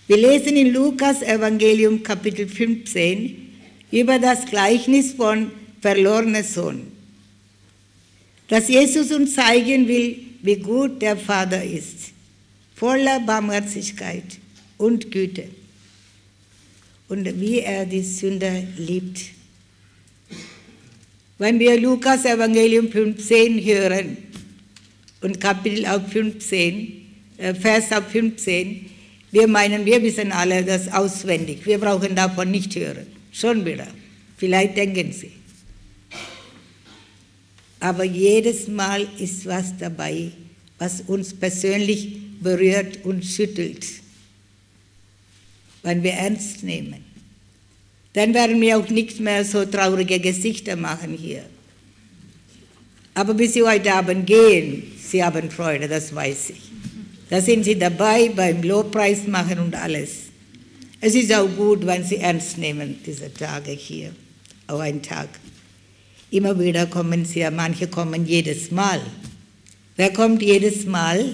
Wir lesen in Lukas Evangelium Kapitel 15 über das Gleichnis von verlorener Sohn, dass Jesus uns zeigen will, wie gut der Vater ist, voller Barmherzigkeit und Güte und wie er die Sünder liebt. Wenn wir Lukas Evangelium 15 hören und Kapitel auf 15, Vers auf 15, wir meinen, wir wissen alle das auswendig. Wir brauchen davon nicht hören. Schon wieder. Vielleicht denken Sie. Aber jedes Mal ist was dabei, was uns persönlich berührt und schüttelt, wenn wir ernst nehmen. Dann werden wir auch nicht mehr so traurige Gesichter machen hier. Aber bis Sie heute Abend gehen, Sie haben Freude, das weiß ich. Da sind Sie dabei beim Lobpreis machen und alles. Es ist auch gut, wenn Sie ernst nehmen, diese Tage hier, auch einen Tag. Immer wieder kommen Sie, manche kommen jedes Mal. Wer kommt jedes Mal?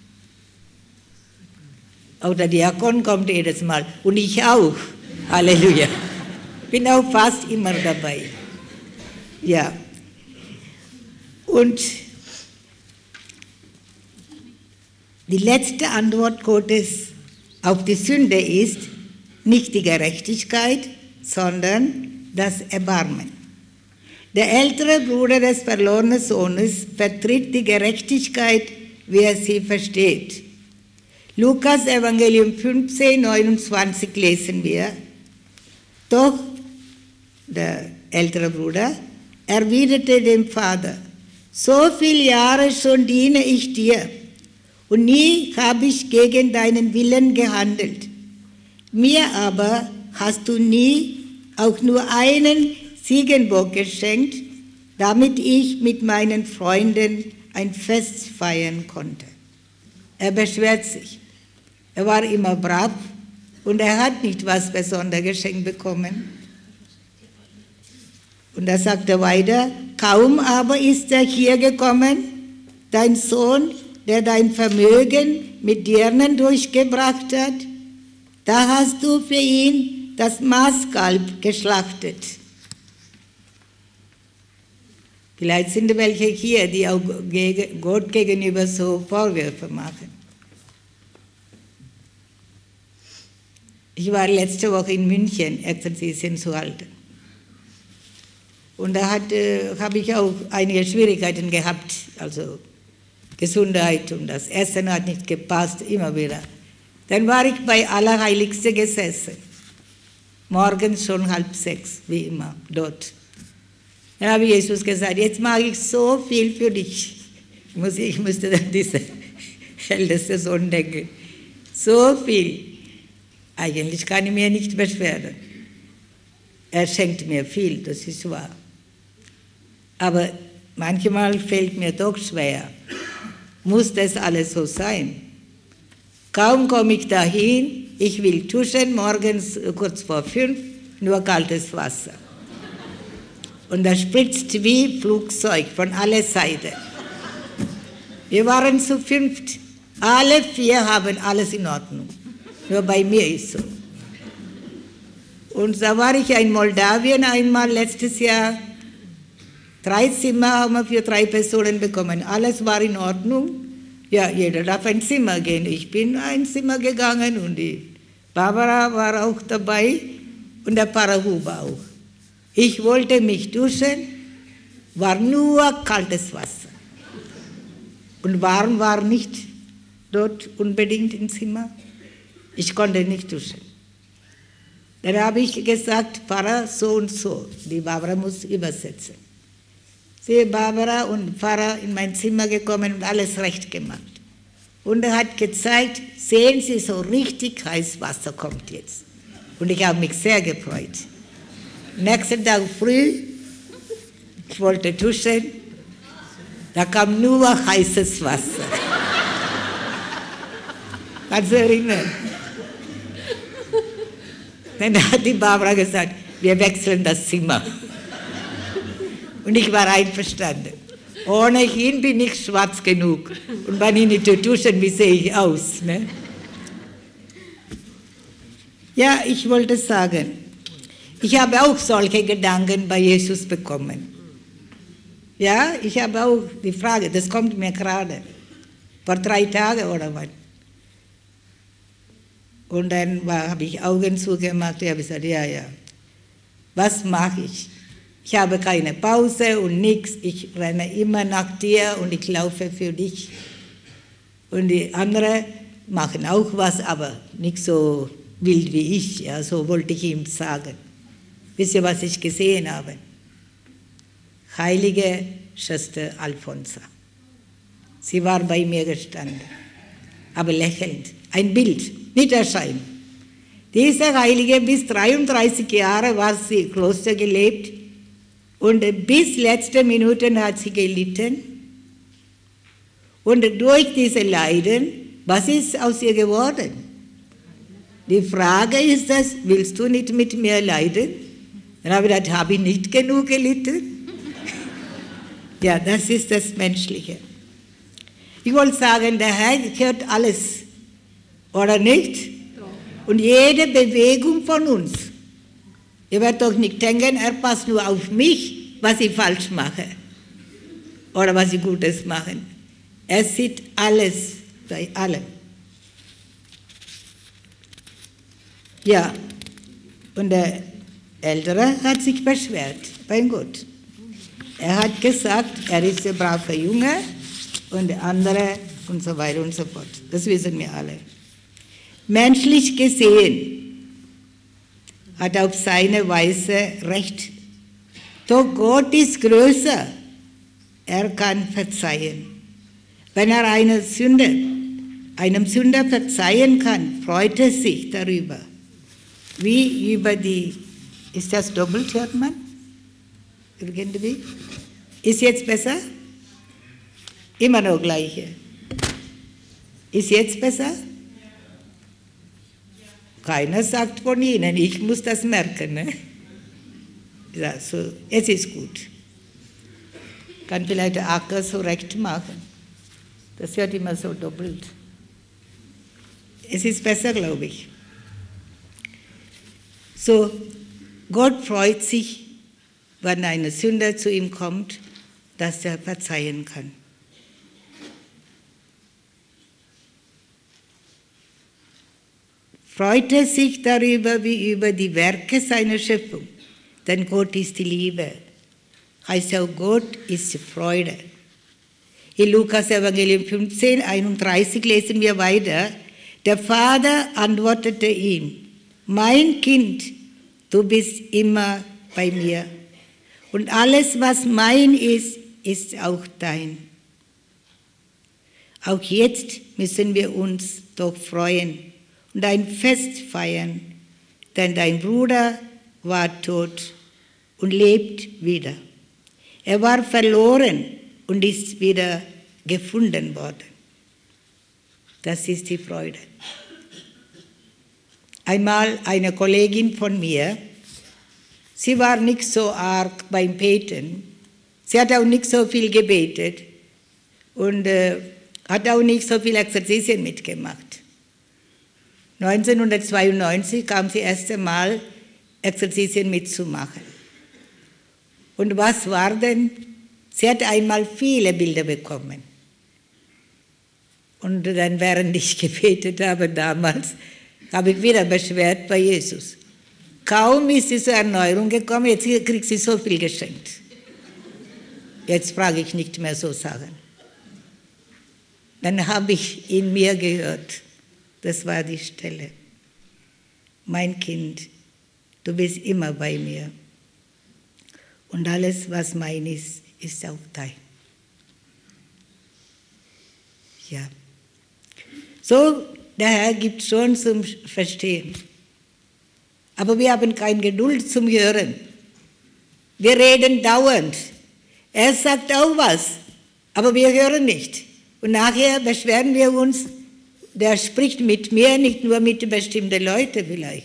Auch der Diakon kommt jedes Mal. Und ich auch. Halleluja. Bin auch fast immer dabei. Ja. Und die letzte Antwort Gottes auf die Sünde ist nicht die Gerechtigkeit, sondern das Erbarmen. Der ältere Bruder des verlorenen Sohnes vertritt die Gerechtigkeit, wie er sie versteht. Lukas Evangelium 15, 29 lesen wir. Doch der ältere Bruder erwiderte dem Vater: So viele Jahre schon diene ich dir, und nie habe ich gegen deinen Willen gehandelt. Mir aber hast du nie auch nur einen Ziegenbock geschenkt, damit ich mit meinen Freunden ein Fest feiern konnte. Er beschwert sich. Er war immer brav und er hat nicht was Besonderes geschenkt bekommen. Und da sagt er weiter: Kaum aber ist er hier gekommen, dein Sohn, der dein Vermögen mit Dirnen durchgebracht hat, da hast du für ihn das Maßkalb geschlachtet. Vielleicht sind welche hier, die auch Gott gegenüber so Vorwürfe machen. Ich war letzte Woche in München, Exerzitien zu halten. Und da habe ich auch einige Schwierigkeiten gehabt, also Gesundheit und das Essen hat nicht gepasst, immer wieder. Dann war ich bei Allerheiligste gesessen, morgens schon 5:30, wie immer, dort. Dann habe Jesus gesagt: Jetzt mache ich so viel für dich. Ich musste dann dieser älteste Sohn denken. So viel. Eigentlich kann ich mir nicht beschweren. Er schenkt mir viel, das ist wahr. Aber manchmal fällt mir doch schwer. Muss das alles so sein? Kaum komme ich dahin, ich will duschen, morgens kurz vor 5, nur kaltes Wasser. Und das spritzt wie Flugzeug von aller Seiten. Wir waren zu 5, alle 4 haben alles in Ordnung. Nur bei mir ist so. Und da war ich in Moldawien einmal letztes Jahr. 3 Zimmer haben wir für 3 Personen bekommen. Alles war in Ordnung. Ja, jeder darf ein Zimmer gehen. Ich bin ein Zimmer gegangen und die Barbara war auch dabei und der Pfarrer Huber auch. Ich wollte mich duschen, war nur kaltes Wasser. Und warm war nicht dort unbedingt im Zimmer. Ich konnte nicht duschen. Dann habe ich gesagt: Pfarrer, so und so. Die Barbara muss übersetzen. Sie, Barbara und Pfarrer in mein Zimmer gekommen und alles recht gemacht. Und er hat gezeigt: Sehen Sie, so richtig heißes Wasser kommt jetzt. Und ich habe mich sehr gefreut. Nächsten Tag früh, ich wollte duschen, da kam nur heißes Wasser. Kannst du erinnern? Dann hat die Barbara gesagt: Wir wechseln das Zimmer. Und ich war einverstanden. Ohnehin bin ich schwarz genug. Und wenn ich nicht duschen, wie sehe ich aus? Ne? Ja, ich wollte sagen, ich habe auch solche Gedanken bei Jesus bekommen. Ja, ich habe auch die Frage, das kommt mir gerade, vor 3 Tagen oder was. Und dann habe ich Augen zugemacht und habe gesagt, ja, was mache ich? Ich habe keine Pause und nichts, ich renne immer nach dir und ich laufe für dich. Und die anderen machen auch was, aber nicht so wild wie ich, ja, so wollte ich ihm sagen. Wisst ihr, was ich gesehen habe? Heilige Schwester Alfonsa. Sie war bei mir gestanden, aber lächelnd. Ein Bild, nicht Erscheinen. Diese Heilige, bis 33 Jahre war sie im Kloster gelebt und bis letzte Minute hat sie gelitten. Und durch diese Leiden, was ist aus ihr geworden? Die Frage ist das, willst du nicht mit mir leiden? Dann habe ich gedacht, habe ich nicht genug gelitten? Ja, das ist das Menschliche. Ich wollte sagen, der Herr hört alles, oder nicht? Und jede Bewegung von uns. Ihr werdet doch nicht denken, er passt nur auf mich, was ich falsch mache. Oder was ich Gutes mache. Er sieht alles bei allem. Ja, und der Ältere hat sich beschwert bei Gott. Er hat gesagt, er ist ein braver Junge und der andere und so weiter und so fort. Das wissen wir alle. Menschlich gesehen hat er auf seine Weise recht. Doch Gott ist größer. Er kann verzeihen. Wenn er einem Sünder verzeihen kann, freut er sich darüber. Wie über die, ist das doppelt, hört man? Irgendwie? Ist jetzt besser? Immer noch gleiche. Ist jetzt besser? Keiner sagt von Ihnen, ich muss das merken. Ne? Ja, so, es ist gut. Kann vielleicht der Acker so recht machen. Das hört immer so doppelt. Es ist besser, glaube ich. So, Gott freut sich, wenn ein Sünder zu ihm kommt, dass er verzeihen kann. Freut er sich darüber wie über die Werke seiner Schöpfung, denn Gott ist die Liebe. Heißt auch, Gott ist die Freude. In Lukas Evangelium 15, 31 lesen wir weiter, der Vater antwortete ihm, mein Kind, du bist immer bei mir und alles, was mein ist, ist auch dein. Auch jetzt müssen wir uns doch freuen und ein Fest feiern, denn dein Bruder war tot und lebt wieder. Er war verloren und ist wieder gefunden worden. Das ist die Freude. Einmal eine Kollegin von mir, sie war nicht so arg beim Beten, sie hat auch nicht so viel gebetet und hat auch nicht so viel Exerzitien mitgemacht. 1992 kam sie erst einmal Exerzitien mitzumachen. Und was war denn? Sie hat einmal viele Bilder bekommen. Und dann, während ich gebetet habe damals, habe ich wieder beschwert bei Jesus. Kaum ist sie zur Erneuerung gekommen, jetzt kriegt sie so viel geschenkt. Jetzt frage ich nicht mehr so Sachen. Dann habe ich in mir gehört, das war die Stelle. Mein Kind, du bist immer bei mir. Und alles, was mein ist, ist auch dein. Ja. So, der Herr gibt schon zum Verstehen. Aber wir haben keine Geduld zum Hören. Wir reden dauernd. Er sagt auch was, aber wir hören nicht. Und nachher beschweren wir uns, der spricht mit mir, nicht nur mit bestimmten Leuten vielleicht.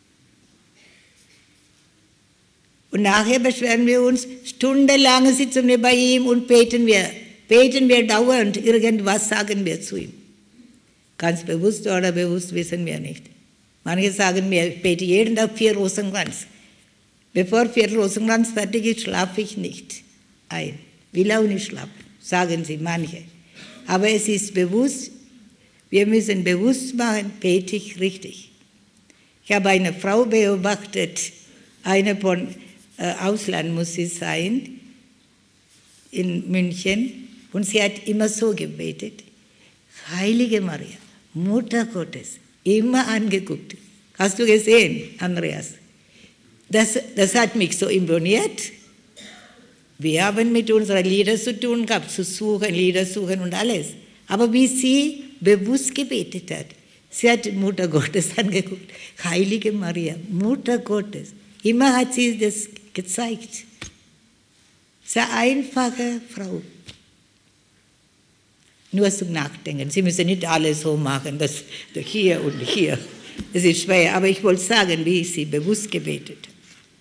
Und nachher beschweren wir uns, stundenlang sitzen wir bei ihm und beten wir dauernd, irgendwas sagen wir zu ihm. Ganz bewusst oder bewusst wissen wir nicht. Manche sagen mir, ich bete jeden Tag 4 Rosenkranz. Bevor 4 Rosenkranz fertig ist, schlafe ich nicht ein. Will auch nicht schlafen, sagen sie manche. Aber es ist bewusst, wir müssen bewusst machen, bete ich richtig. Ich habe eine Frau beobachtet, eine von Ausland muss sie sein, in München, und sie hat immer so gebetet. Heilige Maria, Mutter Gottes, immer angeguckt. Hast du gesehen, Andreas? Das hat mich so imponiert. Wir haben mit unseren Liedern zu tun gehabt, zu suchen, Lieder suchen und alles. Aber wie sie bewusst gebetet hat, sie hat Mutter Gottes angeguckt. Heilige Maria, Mutter Gottes. Immer hat sie das gezeigt. Sehr einfache Frau. Nur zum Nachdenken. Sie müssen nicht alles so machen, das hier und hier. Das ist schwer, aber ich wollte sagen, wie sie bewusst gebetet hat.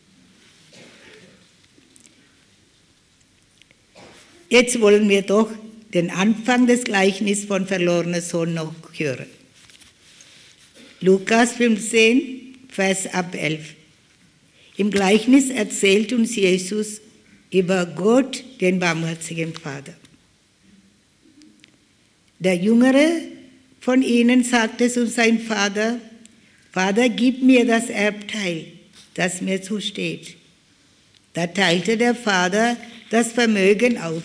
Jetzt wollen wir doch den Anfang des Gleichnisses von verlorener Sohn noch hören. Lukas 15, Vers ab 11. Im Gleichnis erzählt uns Jesus über Gott, den barmherzigen Vater. Der Jüngere von ihnen sagte zu seinem Vater, Vater, gib mir das Erbteil, das mir zusteht. Da teilte der Vater das Vermögen auf.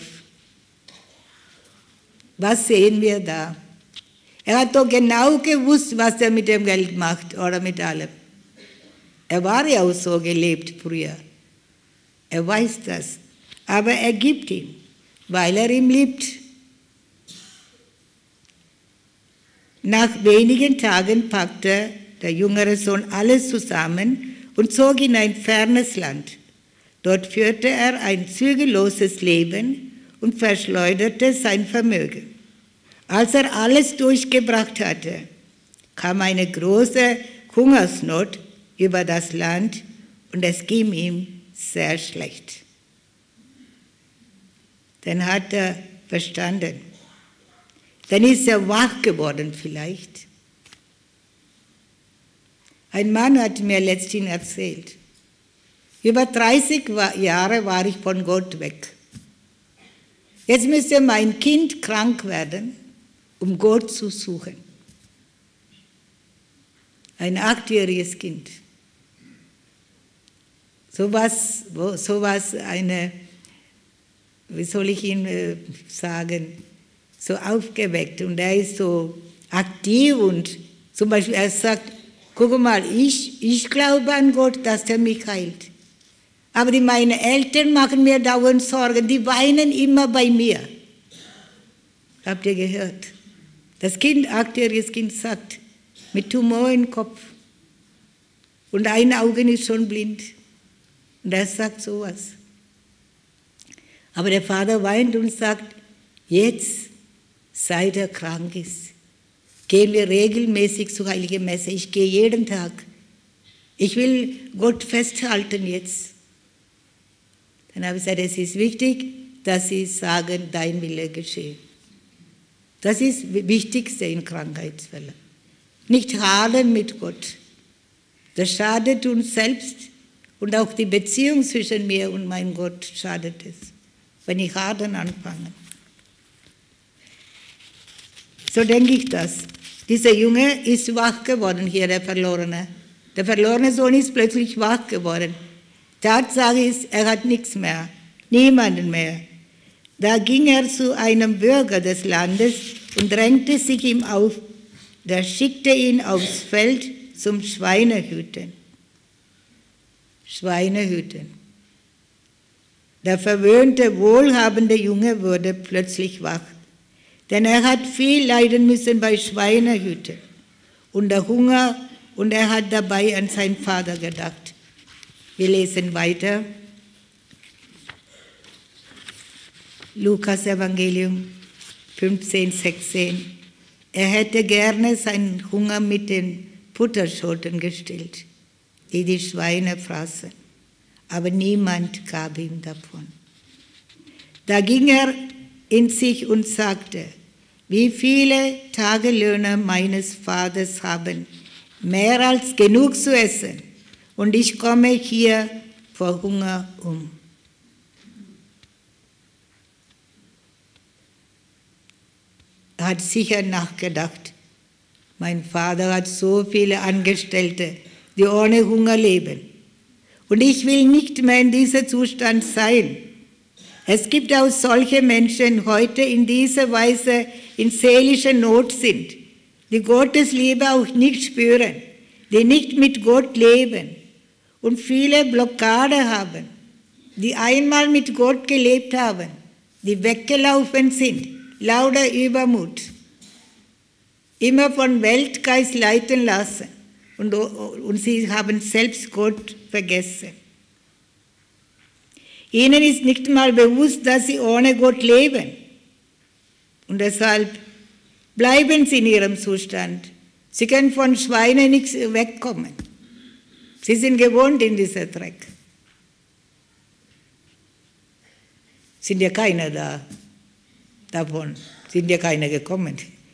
Was sehen wir da? Er hat doch genau gewusst, was er mit dem Geld macht oder mit allem. Er war ja auch so gelebt früher. Er weiß das. Aber er gibt ihm, weil er ihn liebt. Nach wenigen Tagen packte der jüngere Sohn alles zusammen und zog in ein fernes Land. Dort führte er ein zügelloses Leben und verschleuderte sein Vermögen. Als er alles durchgebracht hatte, kam eine große Hungersnot über das Land und es ging ihm sehr schlecht. Dann hat er verstanden. Dann ist er wach geworden vielleicht. Ein Mann hat mir letztens erzählt, über 30 Jahre war ich von Gott weg. Jetzt müsste mein Kind krank werden, um Gott zu suchen. Ein 8-jähriges Kind. So was eine, wie soll ich ihn sagen, so aufgeweckt. Und er ist so aktiv und zum Beispiel er sagt, guck mal, ich glaube an Gott, dass er mich heilt. Aber meine Eltern machen mir dauernd Sorgen, die weinen immer bei mir. Habt ihr gehört? Das Kind, 8-jähriges Kind sagt, mit Tumor im Kopf und ein Auge ist schon blind. Und er sagt sowas. Aber der Vater weint und sagt, jetzt, seit er krank ist, gehen wir regelmäßig zur Heiligen Messe. Ich gehe jeden Tag. Ich will Gott festhalten jetzt. Dann habe ich gesagt, es ist wichtig, dass Sie sagen, dein Wille geschehe. Das ist das Wichtigste in Krankheitsfällen. Nicht hadern mit Gott. Das schadet uns selbst und auch die Beziehung zwischen mir und meinem Gott schadet es, wenn ich hadern anfange. So denke ich das. Dieser Junge ist wach geworden hier, der Verlorene. Der verlorene Sohn ist plötzlich wach geworden. Tatsache ist, er hat nichts mehr, niemanden mehr. Da ging er zu einem Bürger des Landes und drängte sich ihm auf. Der schickte ihn aufs Feld zum Schweinehüten. Schweinehüten. Der verwöhnte, wohlhabende Junge wurde plötzlich wach, denn er hat viel leiden müssen bei Schweinehüten und der Hunger, und er hat dabei an seinen Vater gedacht. Wir lesen weiter. Lukas Evangelium 15, 16. Er hätte gerne seinen Hunger mit den Butterschoten gestillt, die die Schweine fraßen, aber niemand gab ihm davon. Da ging er in sich und sagte, wie viele Tagelöhner meines Vaters haben mehr als genug zu essen, und ich komme hier vor Hunger um. Er hat sicher nachgedacht. Mein Vater hat so viele Angestellte, die ohne Hunger leben. Und ich will nicht mehr in diesem Zustand sein. Es gibt auch solche Menschen heute in dieser Weise in seelischer Not sind, die Gottes Liebe auch nicht spüren, die nicht mit Gott leben und viele Blockade haben, die einmal mit Gott gelebt haben, die weggelaufen sind, lauter Übermut, immer von Weltgeist leiten lassen und sie haben selbst Gott vergessen. Ihnen ist nicht mal bewusst, dass sie ohne Gott leben. Und deshalb bleiben sie in ihrem Zustand. Sie können von Schweinen nichts wegkommen. Sie sind gewohnt in dieser Dreck. Sind ja keine da. Davon sind ja keine gekommen.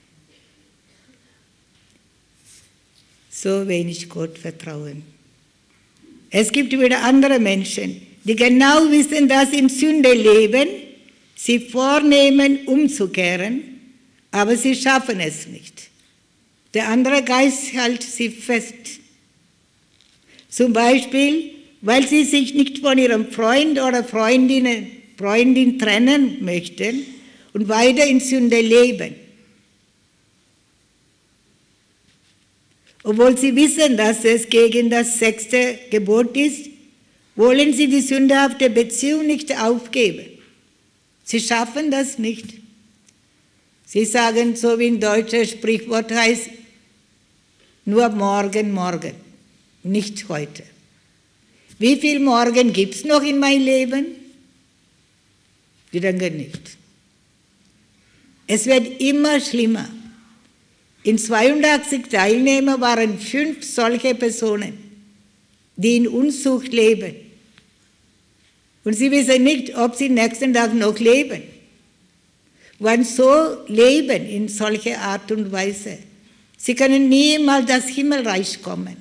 So wenig Gott vertrauen. Es gibt wieder andere Menschen, die genau wissen, dass sie in Sünde leben, sie vornehmen, umzukehren, aber sie schaffen es nicht. Der andere Geist hält sie fest. Zum Beispiel, weil sie sich nicht von ihrem Freund oder Freundin trennen möchten und weiter in Sünde leben. Obwohl sie wissen, dass es gegen das 6. Gebot ist, wollen sie die sündhafte Beziehung nicht aufgeben. Sie schaffen das nicht. Sie sagen, so wie ein deutsches Sprichwort heißt, nur morgen, morgen, nicht heute. Wie viel Morgen gibt es noch in meinem Leben? Die denken nicht. Es wird immer schlimmer. In 82 Teilnehmern waren 5 solche Personen, die in Unzucht leben. Und sie wissen nicht, ob sie nächsten Tag noch leben. Wenn so leben in solcher Art und Weise, sie können niemals das Himmelreich kommen.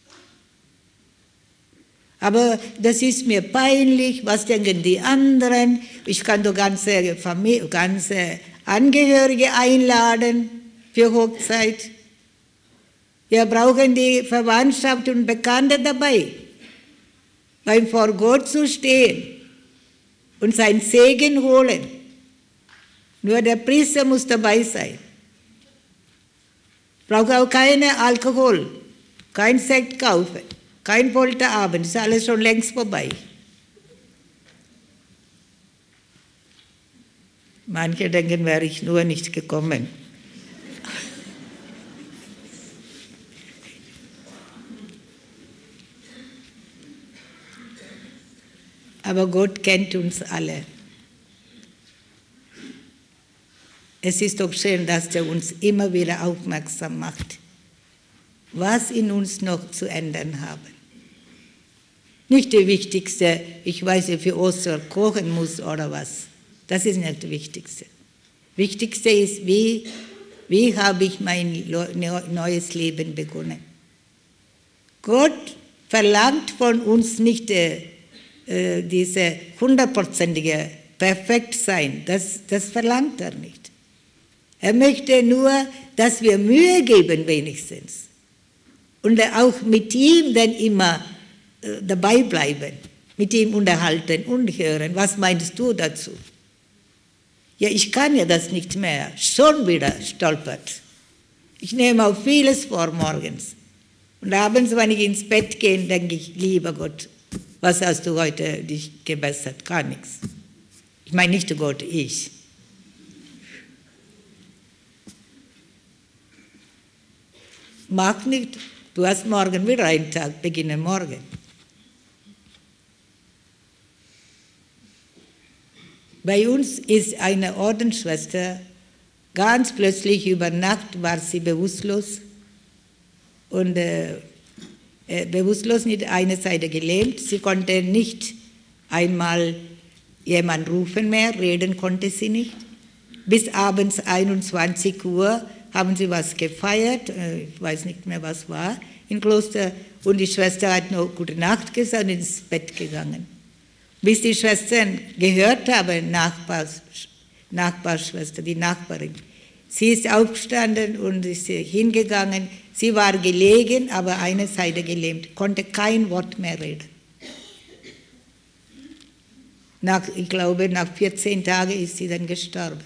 Aber das ist mir peinlich, was denken die anderen? Ich kann doch ganze Familie, ganze Angehörige einladen für Hochzeit. Wir brauchen die Verwandtschaft und Bekannte dabei, weil vor Gott zu stehen und seinen Segen holen. Nur der Priester muss dabei sein. Braucht auch keinen Alkohol, kein Sekt kaufen, kein Polterabend, ist alles schon längst vorbei. Manche denken, wäre ich nur nicht gekommen. Aber Gott kennt uns alle. Es ist doch schön, dass er uns immer wieder aufmerksam macht, was in uns noch zu ändern haben. Nicht das Wichtigste, ich weiß nicht, für Ostern kochen muss oder was. Das ist nicht das Wichtigste. Das Wichtigste ist, wie habe ich mein neues Leben begonnen. Gott verlangt von uns nicht diese 100%ige Perfektsein. Das verlangt er nicht. Er möchte nur, dass wir Mühe geben wenigstens. Und auch mit ihm dann immer dabei bleiben, mit ihm unterhalten und hören. Was meinst du dazu? Ja, ich kann ja das nicht mehr. Schon wieder stolpert. Ich nehme auch vieles vor morgens. Und abends, wenn ich ins Bett gehe, denke ich, lieber Gott, was hast du heute dich gebessert? Gar nichts. Ich meine nicht Gott, ich. Mach nicht, du hast morgen wieder einen Tag, beginne morgen. Bei uns ist eine Ordensschwester, ganz plötzlich über Nacht war sie bewusstlos und bewusstlos mit einer Seite gelähmt. Sie konnte nicht einmal jemanden rufen mehr, reden konnte sie nicht. Bis abends 21 Uhr haben sie was gefeiert, ich weiß nicht mehr, was war, im Kloster. Und die Schwester hat noch Gute Nacht gesagt und ins Bett gegangen. Bis die Schwestern gehört haben, Nachbarschwester, die Nachbarin. Sie ist aufgestanden und ist hingegangen. Sie war gelegen, aber eine Seite gelähmt, konnte kein Wort mehr reden. Ich glaube, nach 14 Tagen ist sie dann gestorben.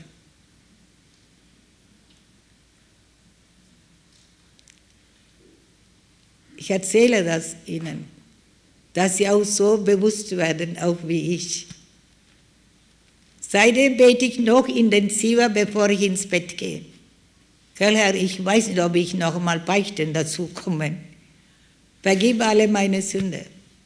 Ich erzähle das Ihnen, dass Sie auch so bewusst werden, auch wie ich. Seitdem bete ich noch intensiver, bevor ich ins Bett gehe. Herr, ich weiß nicht, ob ich noch einmal beichten dazu komme. Vergib alle meine Sünde.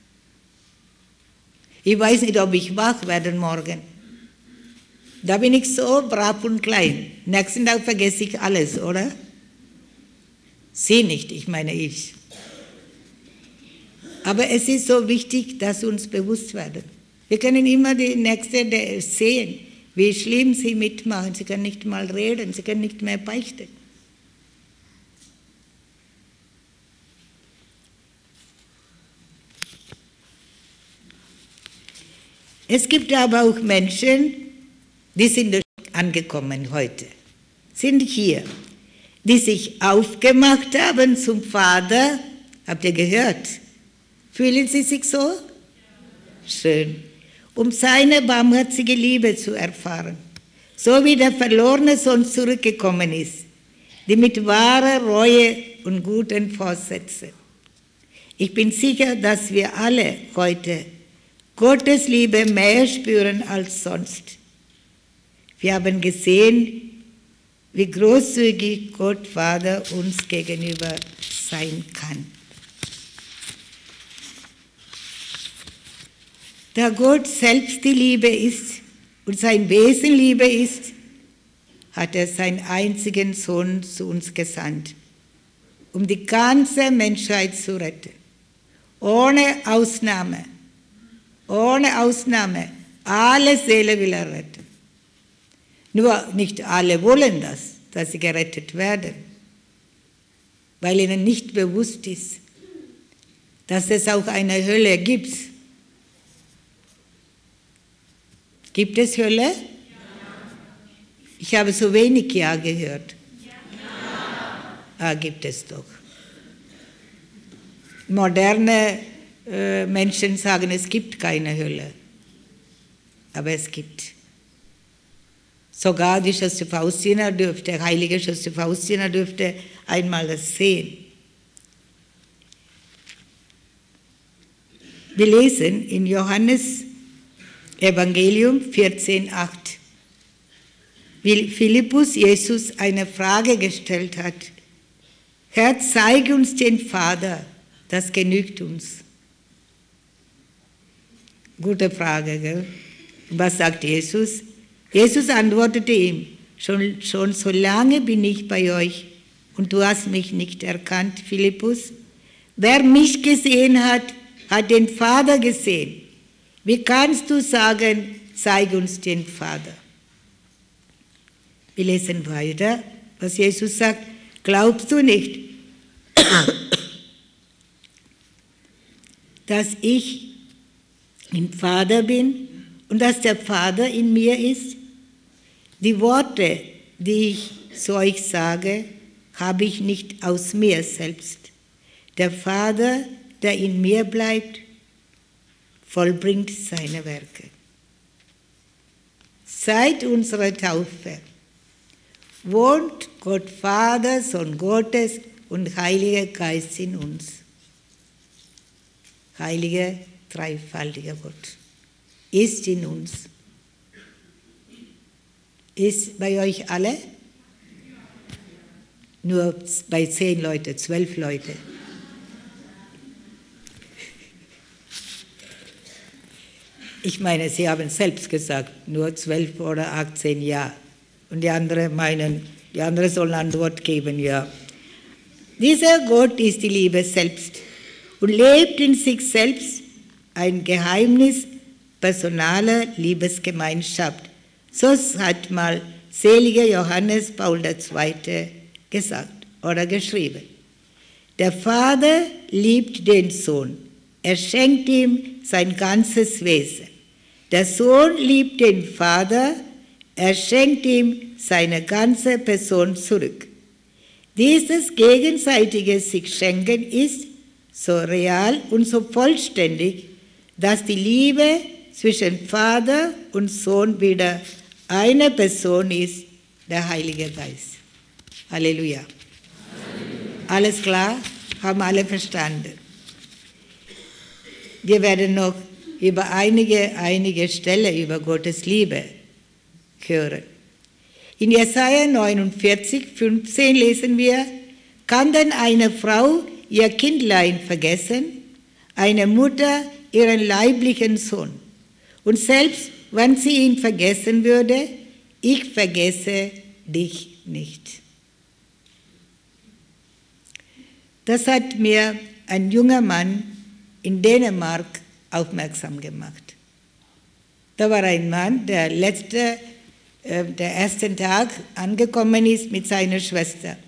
Ich weiß nicht, ob ich wach werde morgen. Da bin ich so brav und klein. Nächsten Tag vergesse ich alles, oder? Sie nicht, ich meine ich. Aber es ist so wichtig, dass wir uns bewusst werden. Wir können immer die Nächsten sehen, wie schlimm sie mitmachen. Sie können nicht mal reden, sie können nicht mehr beichten. Es gibt aber auch Menschen, die sind angekommen heute, sind hier, die sich aufgemacht haben zum Vater. Habt ihr gehört? Fühlen Sie sich so? Schön. Um seine barmherzige Liebe zu erfahren, so wie der verlorene Sohn zurückgekommen ist, die mit wahrer Reue und guten Vorsätzen. Ich bin sicher, dass wir alle heute Gottes Liebe mehr spüren als sonst. Wir haben gesehen, wie großzügig Gott Vater uns gegenüber sein kann. Da Gott selbst die Liebe ist und sein Wesen Liebe ist, hat er seinen einzigen Sohn zu uns gesandt, um die ganze Menschheit zu retten. Ohne Ausnahme. Ohne Ausnahme. Alle Seelen will er retten. Nur nicht alle wollen das, dass sie gerettet werden, weil ihnen nicht bewusst ist, dass es auch eine Hölle gibt. Gibt es Hölle? Ja. Ich habe so wenig Ja gehört. Ja. Gibt es doch. Moderne Menschen sagen, es gibt keine Hölle. Aber es gibt. Sogar die Schwester Faustina dürfte, heilige Schwester Faustina dürfte einmal das sehen. Wir lesen in Johannes Evangelium 14,8, wie Philippus Jesus eine Frage gestellt hat. Herr, zeige uns den Vater, das genügt uns. Gute Frage, gell? Was sagt Jesus? Jesus antwortete ihm, schon so lange bin ich bei euch und du hast mich nicht erkannt, Philippus. Wer mich gesehen hat, hat den Vater gesehen. Wie kannst du sagen, zeig uns den Vater? Wir lesen weiter, was Jesus sagt. Glaubst du nicht, dass ich im Vater bin und dass der Vater in mir ist? Die Worte, die ich zu euch sage, habe ich nicht aus mir selbst. Der Vater, der in mir bleibt, vollbringt seine Werke. Seit unserer Taufe wohnt Gott Vater, Sohn Gottes und Heiliger Geist in uns. Heiliger, dreifaltiger Gott ist in uns. Ist bei euch alle? Nur bei 10 Leute, 12 Leute. Ich meine, Sie haben selbst gesagt, nur 12 oder 18 ja. Und die anderen meinen, die anderen sollen Antwort geben, ja. Dieser Gott ist die Liebe selbst und lebt in sich selbst ein Geheimnis personaler Liebesgemeinschaft. So hat mal seliger Johannes Paul II. gesagt oder geschrieben. Der Vater liebt den Sohn. Er schenkt ihm sein ganzes Wesen. Der Sohn liebt den Vater. Er schenkt ihm seine ganze Person zurück. Dieses gegenseitige sich schenken ist so real und so vollständig, dass die Liebe zwischen Vater und Sohn wieder eine Person ist, der Heilige Geist. Halleluja. Alles klar? Haben alle verstanden? Wir werden noch über einige Stellen über Gottes Liebe hören. In Jesaja 49, 15 lesen wir: Kann denn eine Frau ihr Kindlein vergessen, eine Mutter ihren leiblichen Sohn? Und selbst wenn sie ihn vergessen würde, ich vergesse dich nicht. Das hat mir ein junger Mann in Dänemark aufmerksam gemacht. Da war ein Mann, der ersten Tag angekommen ist mit seiner Schwester.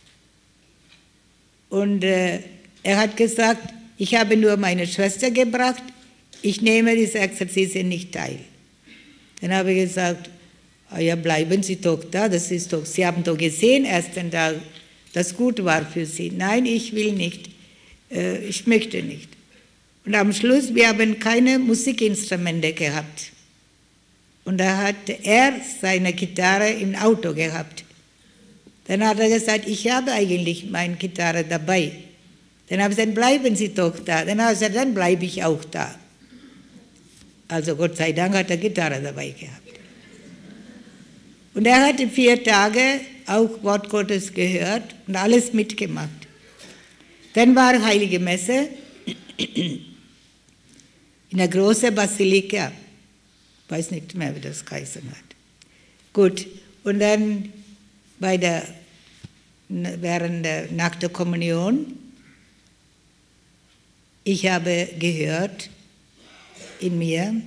Und er hat gesagt, ich habe nur meine Schwester gebracht, ich nehme diese Exerzitien nicht teil. Dann habe ich gesagt, ja, bleiben Sie doch da, Sie haben doch gesehen, ersten Tag, das gut war für Sie. Nein, ich will nicht, ich möchte nicht. Und am Schluss, wir haben keine Musikinstrumente gehabt. Und da hat er seine Gitarre im Auto gehabt. Dann hat er gesagt, ich habe eigentlich meine Gitarre dabei. Dann habe ich gesagt, bleiben Sie doch da. Dann habe ich gesagt, dann bleibe ich auch da. Also Gott sei Dank hat er Gitarre dabei gehabt. Und er hatte 4 Tage auch Wort Gottes gehört und alles mitgemacht. Dann war Heilige Messe in der großen Basilika. Ich weiß nicht mehr, wie das geheißen hat. Gut, und dann nach der Kommunion, ich habe gehört in mir,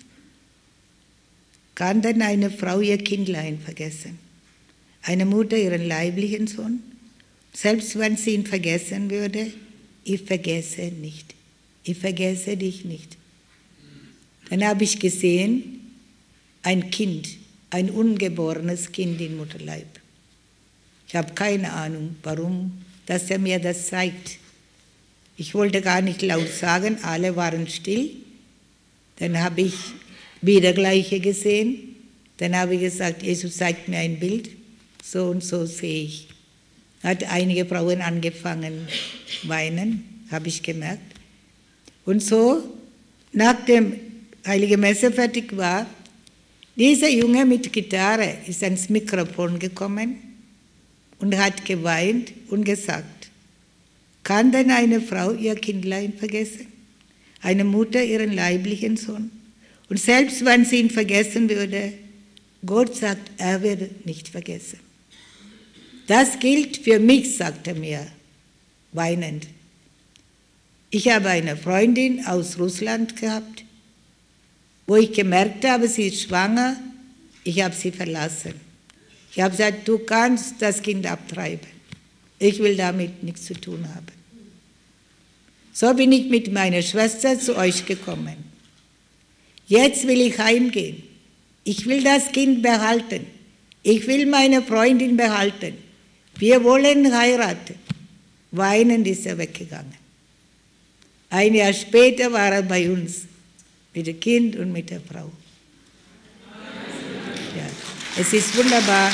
kann denn eine Frau ihr Kindlein vergessen? Eine Mutter ihren leiblichen Sohn? Selbst wenn sie ihn vergessen würde, ich vergesse nicht. Ich vergesse dich nicht. Dann habe ich gesehen, ein Kind, ein ungeborenes Kind im Mutterleib. Ich habe keine Ahnung, warum, dass er mir das zeigt. Ich wollte gar nicht laut sagen, alle waren still. Dann habe ich wieder Gleiche gesehen. Dann habe ich gesagt, Jesus zeigt mir ein Bild, so und so sehe ich. Hat einige Frauen angefangen weinen, habe ich gemerkt. Und so, nach dem Heilige Messe fertig war, dieser Junge mit Gitarre ist ans Mikrofon gekommen und hat geweint und gesagt, kann denn eine Frau ihr Kindlein vergessen? Eine Mutter ihren leiblichen Sohn? Und selbst wenn sie ihn vergessen würde, Gott sagt, er wird nicht vergessen. Das gilt für mich, sagt er mir, weinend. Ich habe eine Freundin aus Russland gehabt, wo ich gemerkt habe, sie ist schwanger, ich habe sie verlassen. Ich habe gesagt, du kannst das Kind abtreiben. Ich will damit nichts zu tun haben. So bin ich mit meiner Schwester zu euch gekommen. Jetzt will ich heimgehen. Ich will das Kind behalten. Ich will meine Freundin behalten. Wir wollen heiraten. Weinend ist er weggegangen. Ein Jahr später war er bei uns. Mit dem Kind und mit der Frau. Ja, es ist wunderbar,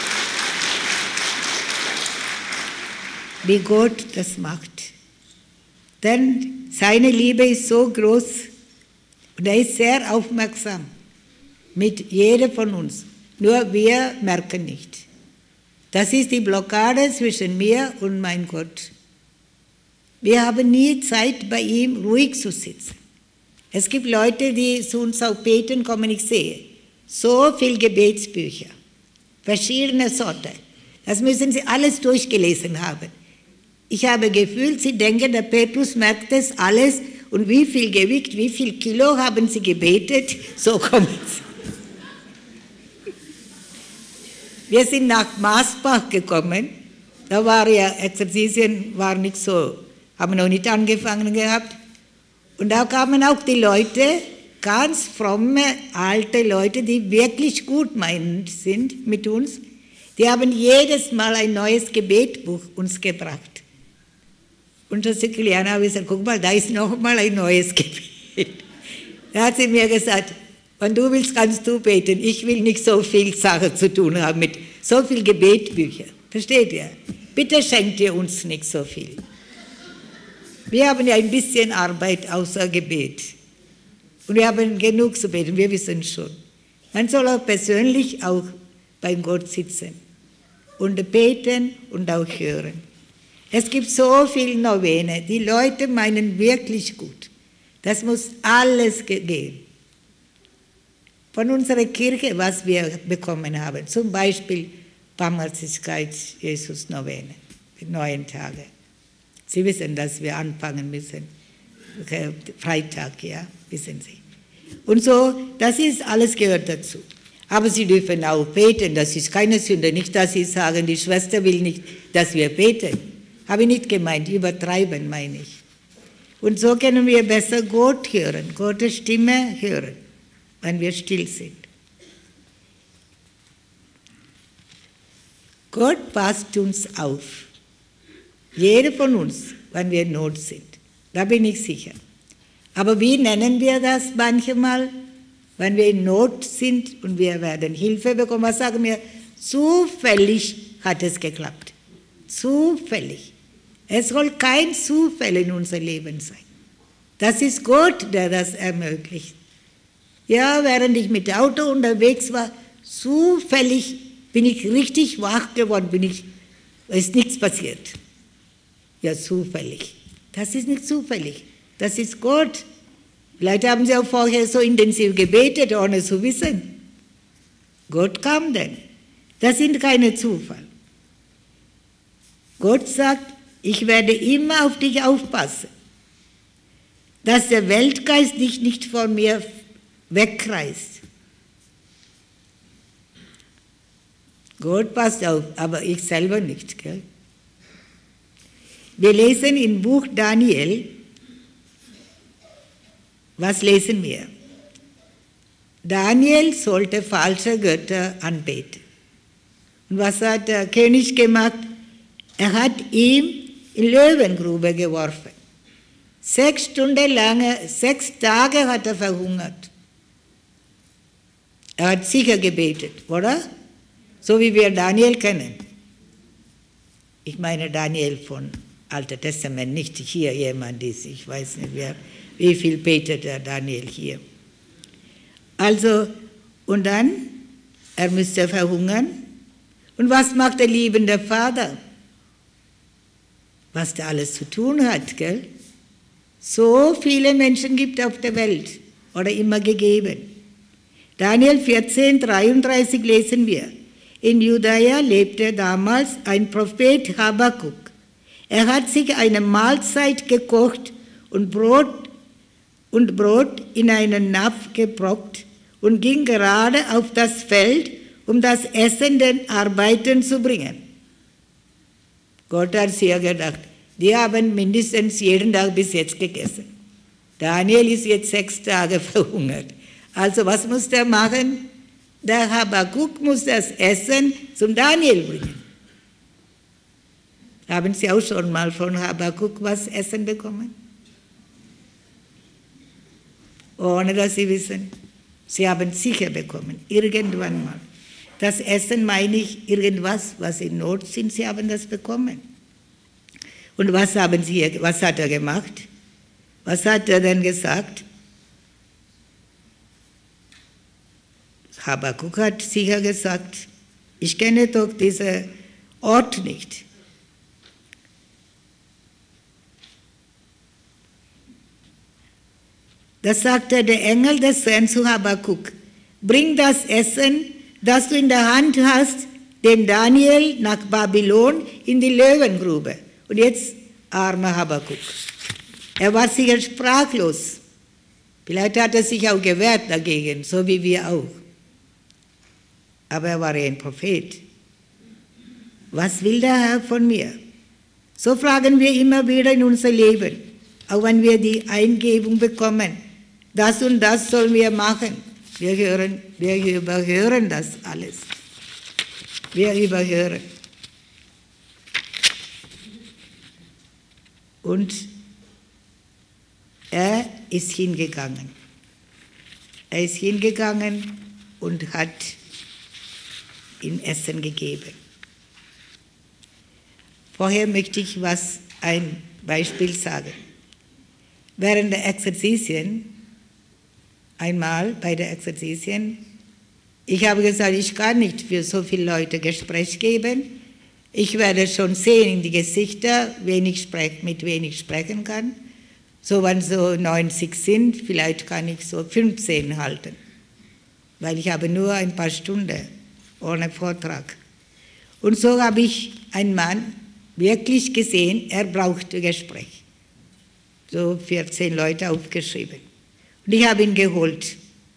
wie Gott das macht. Denn seine Liebe ist so groß und er ist sehr aufmerksam mit jedem von uns. Nur wir merken nicht. Das ist die Blockade zwischen mir und meinem Gott. Wir haben nie Zeit, bei ihm ruhig zu sitzen. Es gibt Leute, die zu uns auch beten kommen, ich sehe. So viele Gebetsbücher, verschiedene Sorten. Das müssen sie alles durchgelesen haben. Ich habe gefühlt, sie denken, der Petrus merkt das alles und wie viel Gewicht, wie viel Kilo haben sie gebetet, so kommen sie. Wir sind nach Maasbach gekommen Da war ja, Exerzitien war nicht so, haben noch nicht angefangen gehabt. Und da kamen auch die Leute, ganz fromme, alte Leute, die wirklich gut meinend sind mit uns. Die haben jedes Mal ein neues Gebetbuch uns gebracht. Und das Juliana habe gesagt, guck mal, da ist noch mal ein neues Gebet. Da hat sie mir gesagt, wenn du willst, kannst du beten. Ich will nicht so viel Sache zu tun haben mit so viel Gebetbücher. Versteht ihr? Bitte schenkt ihr uns nicht so viel. Wir haben ja ein bisschen Arbeit außer Gebet. Und wir haben genug zu beten, wir wissen schon. Man soll auch persönlich auch beim Gott sitzen und beten und auch hören. Es gibt so viel Novene, die Leute meinen wirklich gut. Das muss alles gehen. Von unserer Kirche, was wir bekommen haben, zum Beispiel Barmherzigkeit Jesus Novene, die 9 Tage. Sie wissen, dass wir anfangen müssen. Freitag, ja, wissen Sie. Und so, das ist alles gehört dazu. Aber Sie dürfen auch beten, das ist keine Sünde. Nicht, dass Sie sagen, die Schwester will nicht, dass wir beten. Habe ich nicht gemeint, übertreiben meine ich. Und so können wir besser Gott hören, Gottes Stimme hören, wenn wir still sind. Gott passt uns auf. Jeder von uns, wenn wir in Not sind. Da bin ich sicher. Aber wie nennen wir das manchmal, wenn wir in Not sind und wir werden Hilfe bekommen? Was sagen wir? Zufällig hat es geklappt. Zufällig. Es soll kein Zufall in unser Leben sein. Das ist Gott, der das ermöglicht. Ja, während ich mit dem Auto unterwegs war, zufällig bin ich richtig wach geworden, ist nichts passiert. Ja, zufällig. Das ist nicht zufällig. Das ist Gott. Vielleicht haben Sie auch vorher so intensiv gebetet, ohne zu wissen. Gott kam denn. Das sind keine Zufall. Gott sagt, ich werde immer auf dich aufpassen, dass der Weltgeist dich nicht von mir wegreißt. Gott passt auf, aber ich selber nicht. Gell? Wir lesen im Buch Daniel, was lesen wir? Daniel sollte falsche Götter anbeten. Und was hat der König gemacht? Er hat ihn in Löwengrube geworfen. 6 Stunden lang, 6 Tage hat er verhungert. Er hat sicher gebetet, oder? So wie wir Daniel kennen. Ich meine Daniel von Alten Testament, nicht hier jemand ist, ich weiß nicht, wie viel betet der Daniel hier. Also, und dann, er müsste verhungern. Und was macht der liebende Vater? Was da alles zu tun hat, gell? So viele Menschen gibt es auf der Welt, oder immer gegeben. Daniel 14,33 lesen wir. In Judäa lebte damals ein Prophet Habakuk. Er hat sich eine Mahlzeit gekocht und Brot in einen Napf gebrockt und ging gerade auf das Feld, um das Essen den Arbeitern zu bringen. Gott hat sich gedacht, die haben mindestens jeden Tag bis jetzt gegessen. Daniel ist jetzt 6 Tage verhungert. Also was muss der machen? Der Habakuk muss das Essen zum Daniel bringen. Haben Sie auch schon mal von Habakuk was Essen bekommen? Ohne dass Sie wissen. Sie haben sicher bekommen, irgendwann mal. Das Essen meine ich irgendwas, was in Not sind, Sie haben das bekommen. Und was hat er gemacht? Was hat er denn gesagt? Habakuk hat sicher gesagt, ich kenne doch diesen Ort nicht. Da sagte der Engel des Herrn zu Habakuk, bring das Essen, das du in der Hand hast, dem Daniel nach Babylon in die Löwengrube. Und jetzt armer Habakuk. Er war sicher sprachlos. Vielleicht hat er sich auch gewehrt dagegen, so wie wir auch. Aber er war ein Prophet. Was will der Herr von mir? So fragen wir immer wieder in unser Leben, auch wenn wir die Eingebung bekommen, das und das sollen wir machen. Wir überhören das alles. Wir überhören. Und er ist hingegangen. Er ist hingegangen und hat ihm Essen gegeben. Vorher möchte ich ein Beispiel sagen. Während der Exerzitien, einmal bei der Exerzitien, ich habe gesagt, ich kann nicht für so viele Leute Gespräch geben. Ich werde schon sehen in die Gesichter, mit wem ich sprechen kann. So, wenn so 90 sind, vielleicht kann ich so 15 halten, weil ich habe nur ein paar Stunden ohne Vortrag. Und so habe ich einen Mann wirklich gesehen, er brauchte Gespräch. So 14 Leute aufgeschrieben. Und ich habe ihn geholt.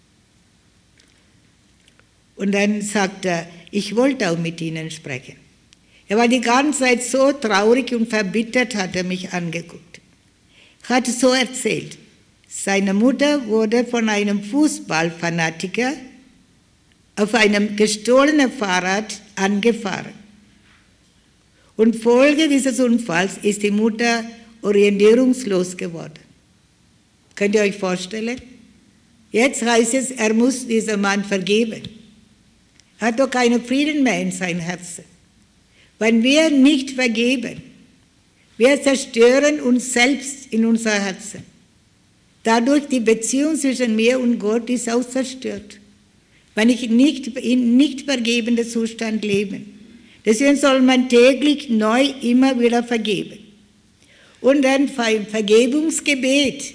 Und dann sagte er, ich wollte auch mit Ihnen sprechen. Er war die ganze Zeit so traurig und verbittert, hat er mich angeguckt. Er hat so erzählt, seine Mutter wurde von einem Fußballfanatiker auf einem gestohlenen Fahrrad angefahren. Und Folge dieses Unfalls ist die Mutter orientierungslos geworden. Könnt ihr euch vorstellen? Jetzt heißt es, er muss diesem Mann vergeben. Er hat doch keinen Frieden mehr in seinem Herzen. Wenn wir nicht vergeben, wir zerstören uns selbst in unser Herzen. Dadurch die Beziehung zwischen mir und Gott ist auch zerstört. Wenn ich in nicht vergebenden Zustand lebe. Deswegen soll man täglich neu immer wieder vergeben. Und dann beim Vergebungsgebet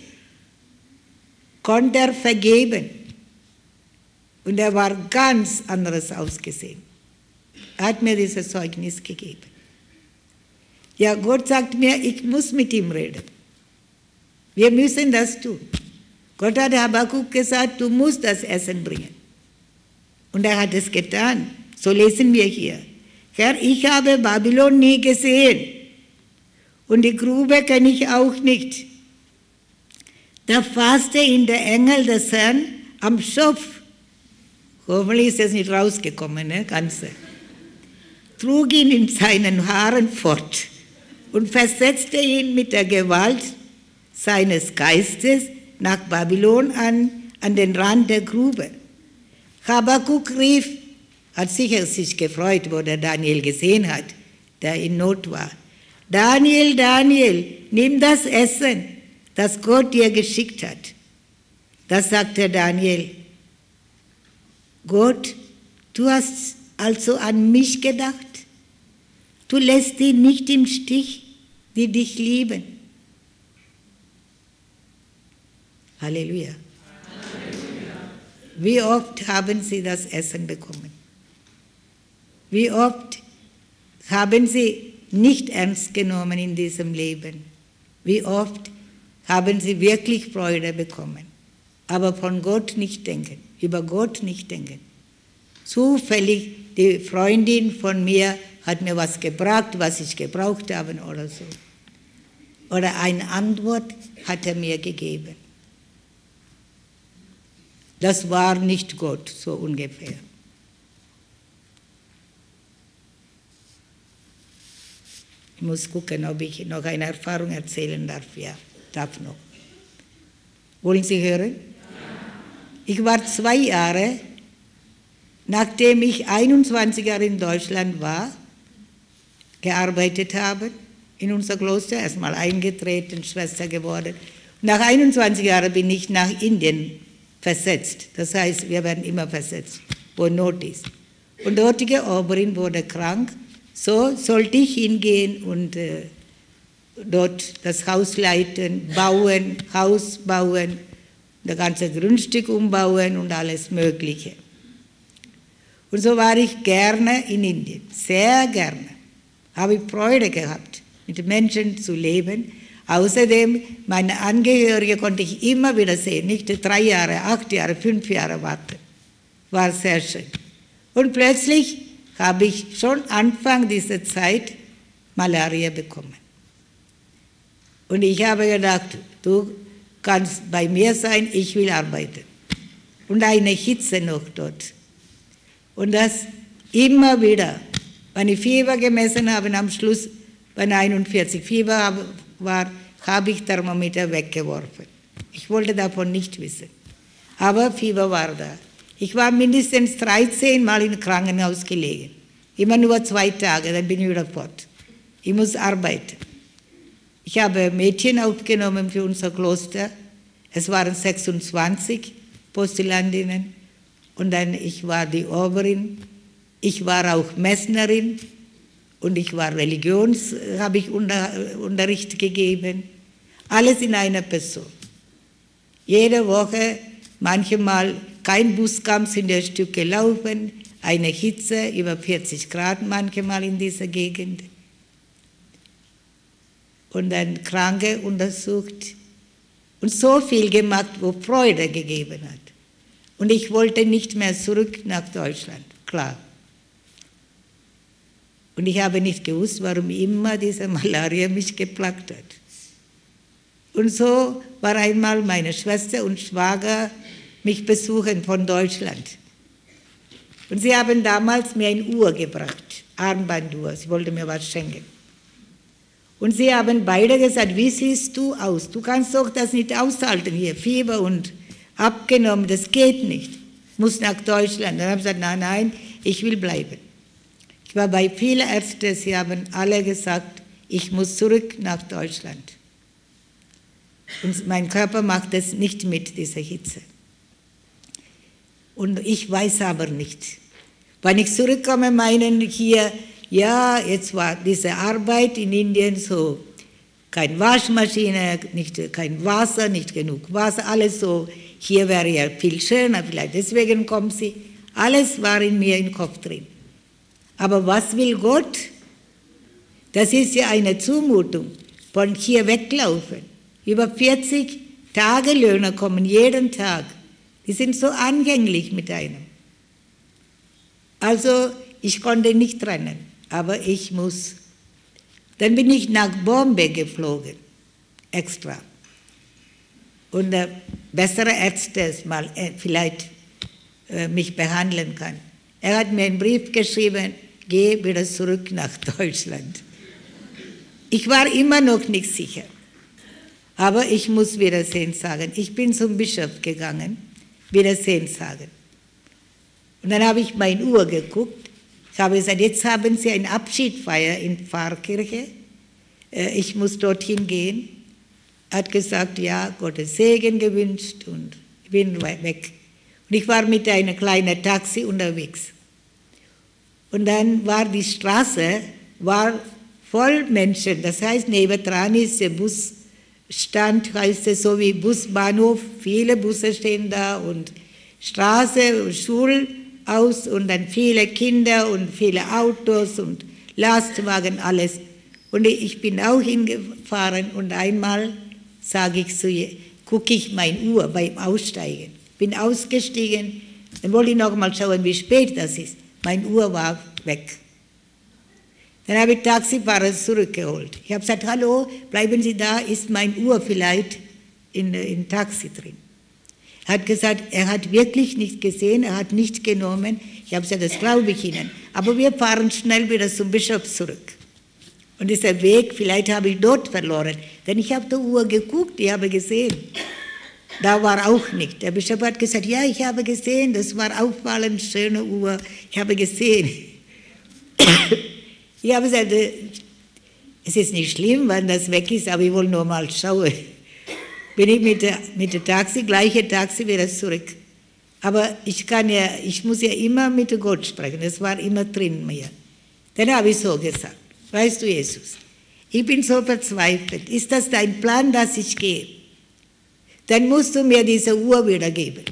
konnte er vergeben. Und er war ganz anderes ausgesehen. Er hat mir dieses Zeugnis gegeben. Ja, Gott sagt mir, ich muss mit ihm reden. Wir müssen das tun. Gott hat Habakuk gesagt, du musst das Essen bringen. Und er hat es getan. So lesen wir hier. Herr, ich habe Babylon nie gesehen. Und die Grube kenne ich auch nicht. Da fasste ihn der Engel des Herrn am Schopf. Hoffentlich ist es nicht rausgekommen, ne? Ganze. Trug ihn in seinen Haaren fort und versetzte ihn mit der Gewalt seines Geistes nach Babylon an den Rand der Grube. Habakuk rief, hat sicher sich gefreut, wo der Daniel gesehen hat, der in Not war. Daniel, Daniel, nimm das Essen, das Gott dir geschickt hat. Da sagte Daniel, Gott, du hast also an mich gedacht. Du lässt die nicht im Stich, die dich lieben. Halleluja. Halleluja. Wie oft haben sie das Essen bekommen? Wie oft haben sie nicht ernst genommen in diesem Leben? Wie oft haben sie wirklich Freude bekommen? Aber von Gott nicht denken, über Gott nicht denken. Zufällig, die Freundin von mir hat mir was gebracht, was ich gebraucht habe oder so. Oder eine Antwort hat er mir gegeben. Das war nicht Gott, so ungefähr. Ich muss gucken, ob ich noch eine Erfahrung erzählen darf. Ja, darf noch. Wollen Sie hören? Ich war 2 Jahre, nachdem ich 21 Jahre in Deutschland war, gearbeitet habe, in unser Kloster, erstmal eingetreten, Schwester geworden. Nach 21 Jahren bin ich nach Indien versetzt. Das heißt, wir werden immer versetzt, wo Not ist. Und die dortige Oberin wurde krank, so sollte ich hingehen und dort das Haus leiten, bauen, Haus bauen, das ganze Grundstück umbauen und alles Mögliche. Und so war ich gerne in Indien, sehr gerne. Habe ich Freude gehabt, mit Menschen zu leben. Außerdem, meine Angehörige konnte ich immer wieder sehen, nicht 3 Jahre, 8 Jahre, 5 Jahre warten. War sehr schön. Und plötzlich habe ich schon Anfang dieser Zeit Malaria bekommen. Und ich habe gedacht, du kannst bei mir sein, ich will arbeiten. Und eine Hitze noch dort. Und das immer wieder. Wenn ich Fieber gemessen habe, am Schluss bei 41 Fieber war, habe ich Thermometer weggeworfen. Ich wollte davon nicht wissen. Aber Fieber war da. Ich war mindestens 13 Mal im Krankenhaus gelegen. Immer nur 2 Tage, dann bin ich wieder fort. Ich muss arbeiten. Ich habe Mädchen aufgenommen für unser Kloster. Es waren 26 Postulantinnen. Und dann ich war die Oberin. Ich war auch Messnerin. Und ich war habe ich Unterricht gegeben. Alles in einer Person. Jede Woche, manchmal kein Bus kam, sind wir ein Stück gelaufen. Eine Hitze, über 40 Grad manchmal in dieser Gegend. Und dann Kranke untersucht. Und so viel gemacht, wo Freude gegeben hat. Und ich wollte nicht mehr zurück nach Deutschland, klar. Und ich habe nicht gewusst, warum immer diese Malaria mich geplagt hat. Und so war einmal meine Schwester und Schwager mich besuchen von Deutschland. Und sie haben damals mir eine Uhr gebracht, Armbanduhr, sie wollten mir was schenken. Und sie haben beide gesagt, wie siehst du aus? Du kannst doch das nicht aushalten hier, Fieber und abgenommen, das geht nicht. Muss nach Deutschland. Dann habe ich gesagt, nein, ich will bleiben. Ich war bei vielen Ärzten, sie haben alle gesagt, ich muss zurück nach Deutschland. Und mein Körper macht es nicht mit, dieser Hitze. Und ich weiß aber nicht. Wenn ich zurückkomme, meinen hier, ja, jetzt war diese Arbeit in Indien so, keine Waschmaschine, kein Wasser, nicht genug Wasser, alles so, hier wäre ja viel schöner, vielleicht deswegen kommen sie. Alles war in mir im Kopf drin. Aber was will Gott? Das ist ja eine Zumutung, von hier weglaufen. Über 40 Tagelöhner kommen jeden Tag. Die sind so anhänglich mit einem. Also ich konnte nicht trennen, aber ich muss. Dann bin ich nach Bombay geflogen, extra. Und bessere Ärzte mal vielleicht mich behandeln kann. Er hat mir einen Brief geschrieben, geh wieder zurück nach Deutschland. Ich war immer noch nicht sicher. Aber ich muss Wiedersehen sagen. Ich bin zum Bischof gegangen, Wiedersehen sagen. Und dann habe ich meine Uhr geguckt. Ich habe gesagt, jetzt haben Sie eine Abschiedsfeier in der Pfarrkirche. Ich muss dorthin gehen. Er hat gesagt, ja, Gottes Segen gewünscht und ich bin weg. Und ich war mit einem kleinen Taxi unterwegs. Und dann war die Straße voll Menschen. Das heißt, nebendran ist der Busstand, heißt es so wie Busbahnhof. Viele Busse stehen da und Straße und Schulhaus und dann viele Kinder und viele Autos und Lastwagen, alles. Und ich bin auch hingefahren und einmal sage ich zu ihr, gucke ich meine Uhr beim Aussteigen. Bin ausgestiegen, dann wollte ich noch mal schauen, wie spät das ist. Meine Uhr war weg. Dann habe ich den Taxifahrer zurückgeholt. Ich habe gesagt, hallo, bleiben Sie da, ist meine Uhr vielleicht in Taxi drin. Er hat gesagt, er hat wirklich nicht gesehen, er hat nicht genommen. Ich habe gesagt, das glaube ich Ihnen. Aber wir fahren schnell wieder zum Bischof zurück. Und dieser Weg, vielleicht habe ich dort verloren. Denn ich habe die Uhr geguckt, ich habe gesehen. Da war auch nicht. Der Bischof hat gesagt, ja, ich habe gesehen, das war auffallend, schöne Uhr, ich habe gesehen. Ich habe gesagt, es ist nicht schlimm, wenn das weg ist, aber ich will nur mal schauen. Bin ich mit dem Taxi, gleiche Taxi, wieder zurück. Aber ich muss ja immer mit Gott sprechen, das war immer drin mir. Dann habe ich so gesagt, weißt du, Jesus, ich bin so verzweifelt, ist das dein Plan, dass ich gehe? Dann musst du mir diese Uhr wiedergeben.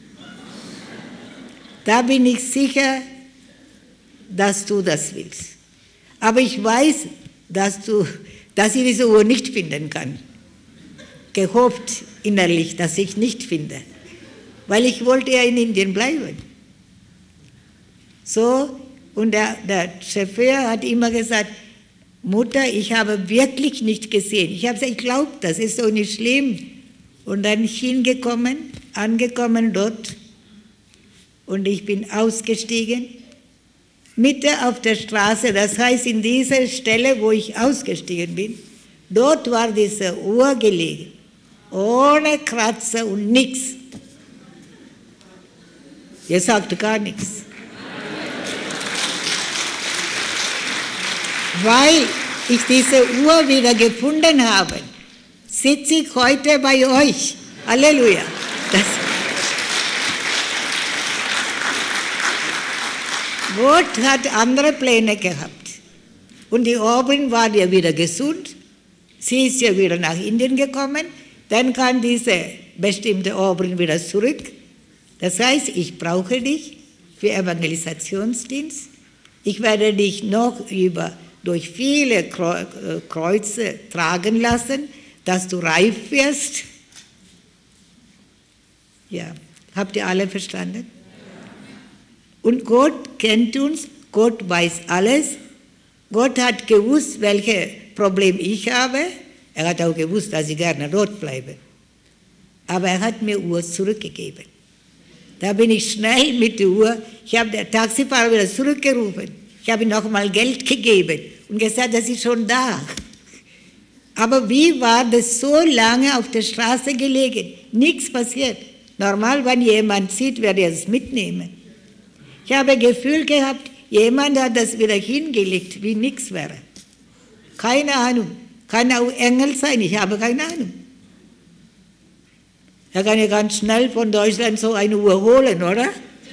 Da bin ich sicher, dass du das willst. Aber ich weiß, dass ich diese Uhr nicht finden kann. Gehofft innerlich, dass ich nicht finde. Weil ich wollte ja in Indien bleiben. So, Und der Chauffeur hat immer gesagt, Mutter, ich habe wirklich nicht gesehen. Ich habe gesagt, ich glaube, das ist doch nicht schlimm. Und dann angekommen dort, und ich bin ausgestiegen, mitten auf der Straße, das heißt in dieser Stelle, wo ich ausgestiegen bin, dort war diese Uhr gelegen, ohne Kratzer und nichts. Ihr sagt gar nichts. Weil ich diese Uhr wieder gefunden habe, sitze ich heute bei euch. Halleluja. Gott hat andere Pläne gehabt. Und die Obrin war ja wieder gesund. Sie ist ja wieder nach Indien gekommen. Dann kam diese bestimmte Obrin wieder zurück. Das heißt, ich brauche dich für Evangelisationsdienst. Ich werde dich noch durch viele Kreuze tragen lassen, dass du reif wirst. Ja, habt ihr alle verstanden? Und Gott kennt uns, Gott weiß alles. Gott hat gewusst, welche Probleme ich habe. Er hat auch gewusst, dass ich gerne rot bleibe. Aber er hat mir Uhr zurückgegeben. Da bin ich schnell mit der Uhr. Ich habe den Taxifahrer wieder zurückgerufen. Ich habe ihm noch mal Geld gegeben und gesagt, das ist schon da. Aber wie war das so lange auf der Straße gelegen? Nichts passiert. Normal, wenn jemand sieht, werde er es mitnehmen. Ich habe ein Gefühl gehabt, jemand hat das wieder hingelegt, wie nichts wäre. Keine Ahnung. Kann auch Engel sein, ich habe keine Ahnung. Er kann ja ganz schnell von Deutschland so eine Uhr holen, oder?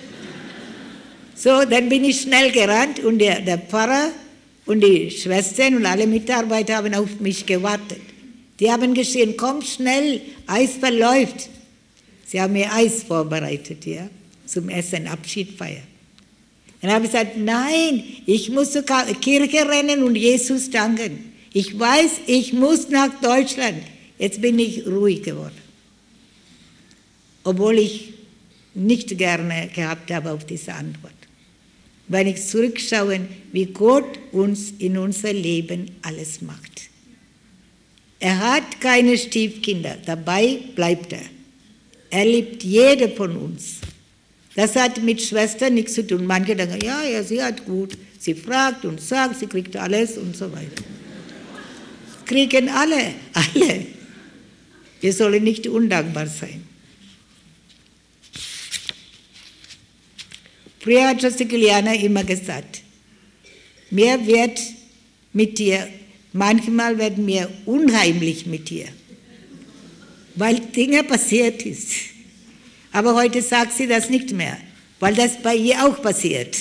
So, dann bin ich schnell gerannt und der Pfarrer und die Schwestern und alle Mitarbeiter haben auf mich gewartet. Die haben geschrien, komm schnell, Eis verläuft. Sie haben mir Eis vorbereitet, ja, zum Essen, Abschiedfeier. Dann habe ich gesagt, nein, ich muss zur Kirche rennen und Jesus danken. Ich weiß, ich muss nach Deutschland. Jetzt bin ich ruhig geworden. Obwohl ich nicht gerne gehabt habe auf diese Antwort. Wenn ich zurückschaue, wie Gott uns in unser Leben alles macht. Er hat keine Stiefkinder, dabei bleibt er. Er liebt jede von uns. Das hat mit Schwestern nichts zu tun. Manche denken, ja, sie hat gut. Sie fragt und sagt, sie kriegt alles und so weiter. Kriegen alle. Wir sollen nicht undankbar sein. Früher hat Schwester Juliana immer gesagt, mir wird mit dir, manchmal wird mir unheimlich mit dir, weil Dinge passiert ist. Aber heute sagt sie das nicht mehr, weil das bei ihr auch passiert.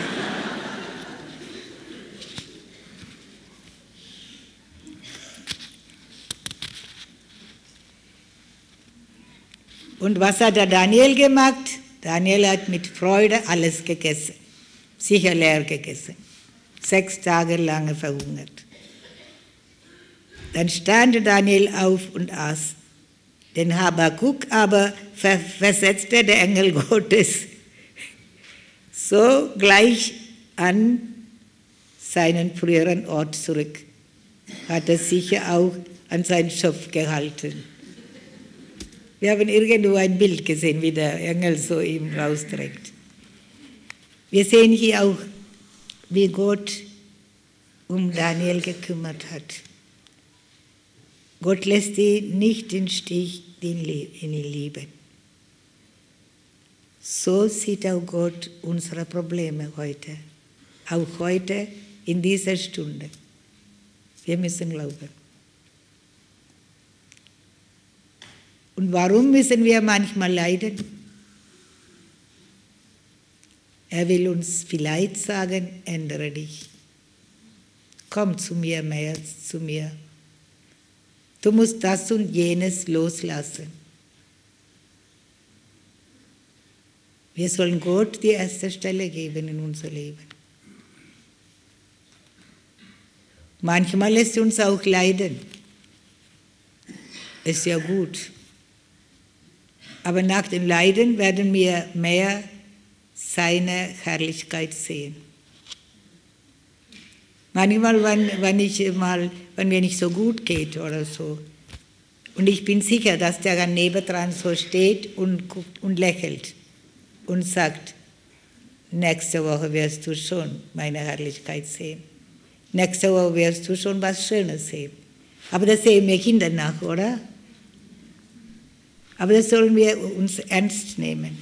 Und was hat der Daniel gemacht? Daniel hat mit Freude alles gegessen, sicher leer gegessen, 6 Tage lang verhungert. Dann stand Daniel auf und aß. Den Habakuk aber versetzte der Engel Gottes so gleich an seinen früheren Ort zurück. Hat er sicher auch an seinen Schopf gehalten. Wir haben irgendwo ein Bild gesehen, wie der Engel so ihm rausträgt. Wir sehen hier auch, wie Gott um Daniel gekümmert hat. Gott lässt ihn nicht den Stich, den ihn lieben. So sieht auch Gott unsere Probleme heute. Auch heute, in dieser Stunde. Wir müssen glauben. Und warum müssen wir manchmal leiden? Er will uns vielleicht sagen, ändere dich. Komm zu mir, mehr zu mir. Du musst das und jenes loslassen. Wir sollen Gott die erste Stelle geben in unser Leben. Manchmal lässt uns auch leiden. Ist ja gut. Aber nach dem Leiden werden wir mehr seine Herrlichkeit sehen. Manchmal, wenn mir nicht so gut geht oder so. Und ich bin sicher, dass der dann nebendran so steht und guckt und lächelt und sagt, nächste Woche wirst du schon meine Herrlichkeit sehen. Nächste Woche wirst du schon was Schönes sehen. Aber das sehen wir Kinder nach, oder? Aber das sollen wir uns ernst nehmen.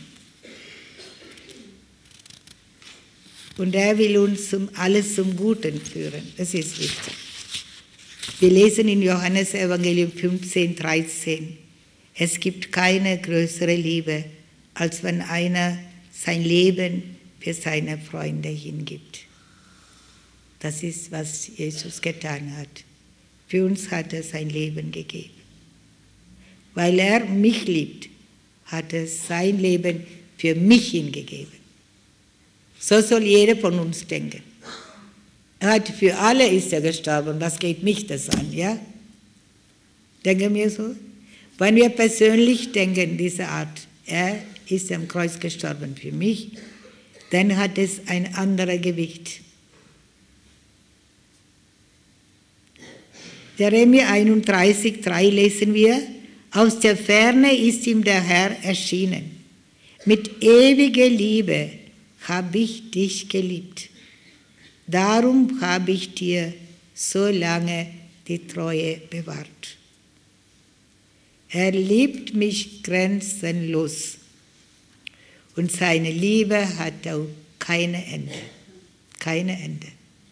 Und er will uns alles zum Guten führen. Das ist wichtig. Wir lesen in Johannes Evangelium 15,13. Es gibt keine größere Liebe, als wenn einer sein Leben für seine Freunde hingibt. Das ist, was Jesus getan hat. Für uns hat er sein Leben gegeben. Weil er mich liebt, hat er sein Leben für mich hingegeben. So soll jeder von uns denken. Für alle ist er gestorben, was geht mich das an, ja? Denken wir so? Wenn wir persönlich denken, diese Art, er ist am Kreuz gestorben für mich, dann hat es ein anderes Gewicht. Jeremia 31,3 lesen wir, aus der Ferne ist ihm der Herr erschienen. Mit ewiger Liebe habe ich dich geliebt. Darum habe ich dir so lange die Treue bewahrt. Er liebt mich grenzenlos und seine Liebe hat auch kein Ende. Keine Ende.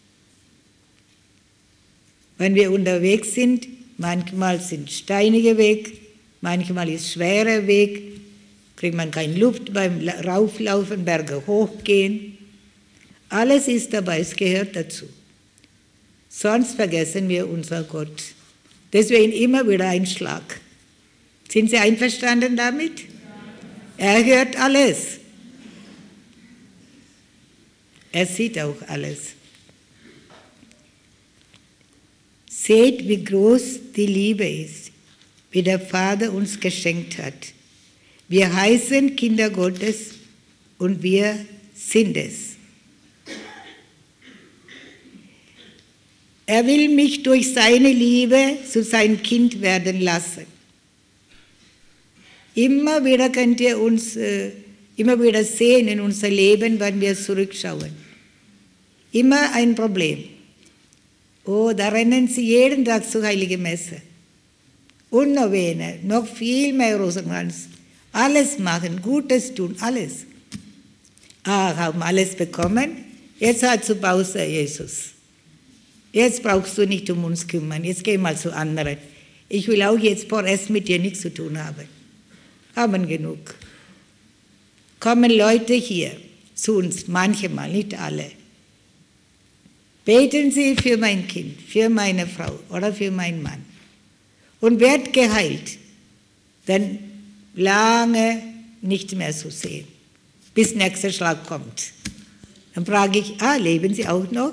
Wenn wir unterwegs sind, manchmal sind steinige Weg, manchmal ist schwerer Weg, kriegt man keine Luft beim Rauflaufen, Berge hochgehen. Alles ist dabei, es gehört dazu. Sonst vergessen wir unser Gott. Deswegen immer wieder ein Schlag. Sind Sie einverstanden damit? Er hört alles. Er sieht auch alles. Seht, wie groß die Liebe ist, wie der Vater uns geschenkt hat. Wir heißen Kinder Gottes und wir sind es. Er will mich durch seine Liebe zu seinem Kind werden lassen. Immer wieder könnt ihr uns immer wieder sehen in unser Leben, wenn wir zurückschauen. Immer ein Problem. Oh, da rennen sie jeden Tag zur Heiligen Messe. Und Novene, noch viel mehr Rosenkranz. Alles machen, Gutes tun, alles. Haben alles bekommen. Jetzt hat zu Pause Jesus. Jetzt brauchst du nicht um uns kümmern. Jetzt geh mal zu anderen. Ich will auch jetzt vorerst mit dir nichts zu tun haben. Haben genug. Kommen Leute hier zu uns, manchmal, nicht alle. Beten Sie für mein Kind, für meine Frau oder für meinen Mann. Und wird geheilt. Dann lange nicht mehr zu sehen, bis nächster Schlag kommt. Dann frage ich, leben Sie auch noch?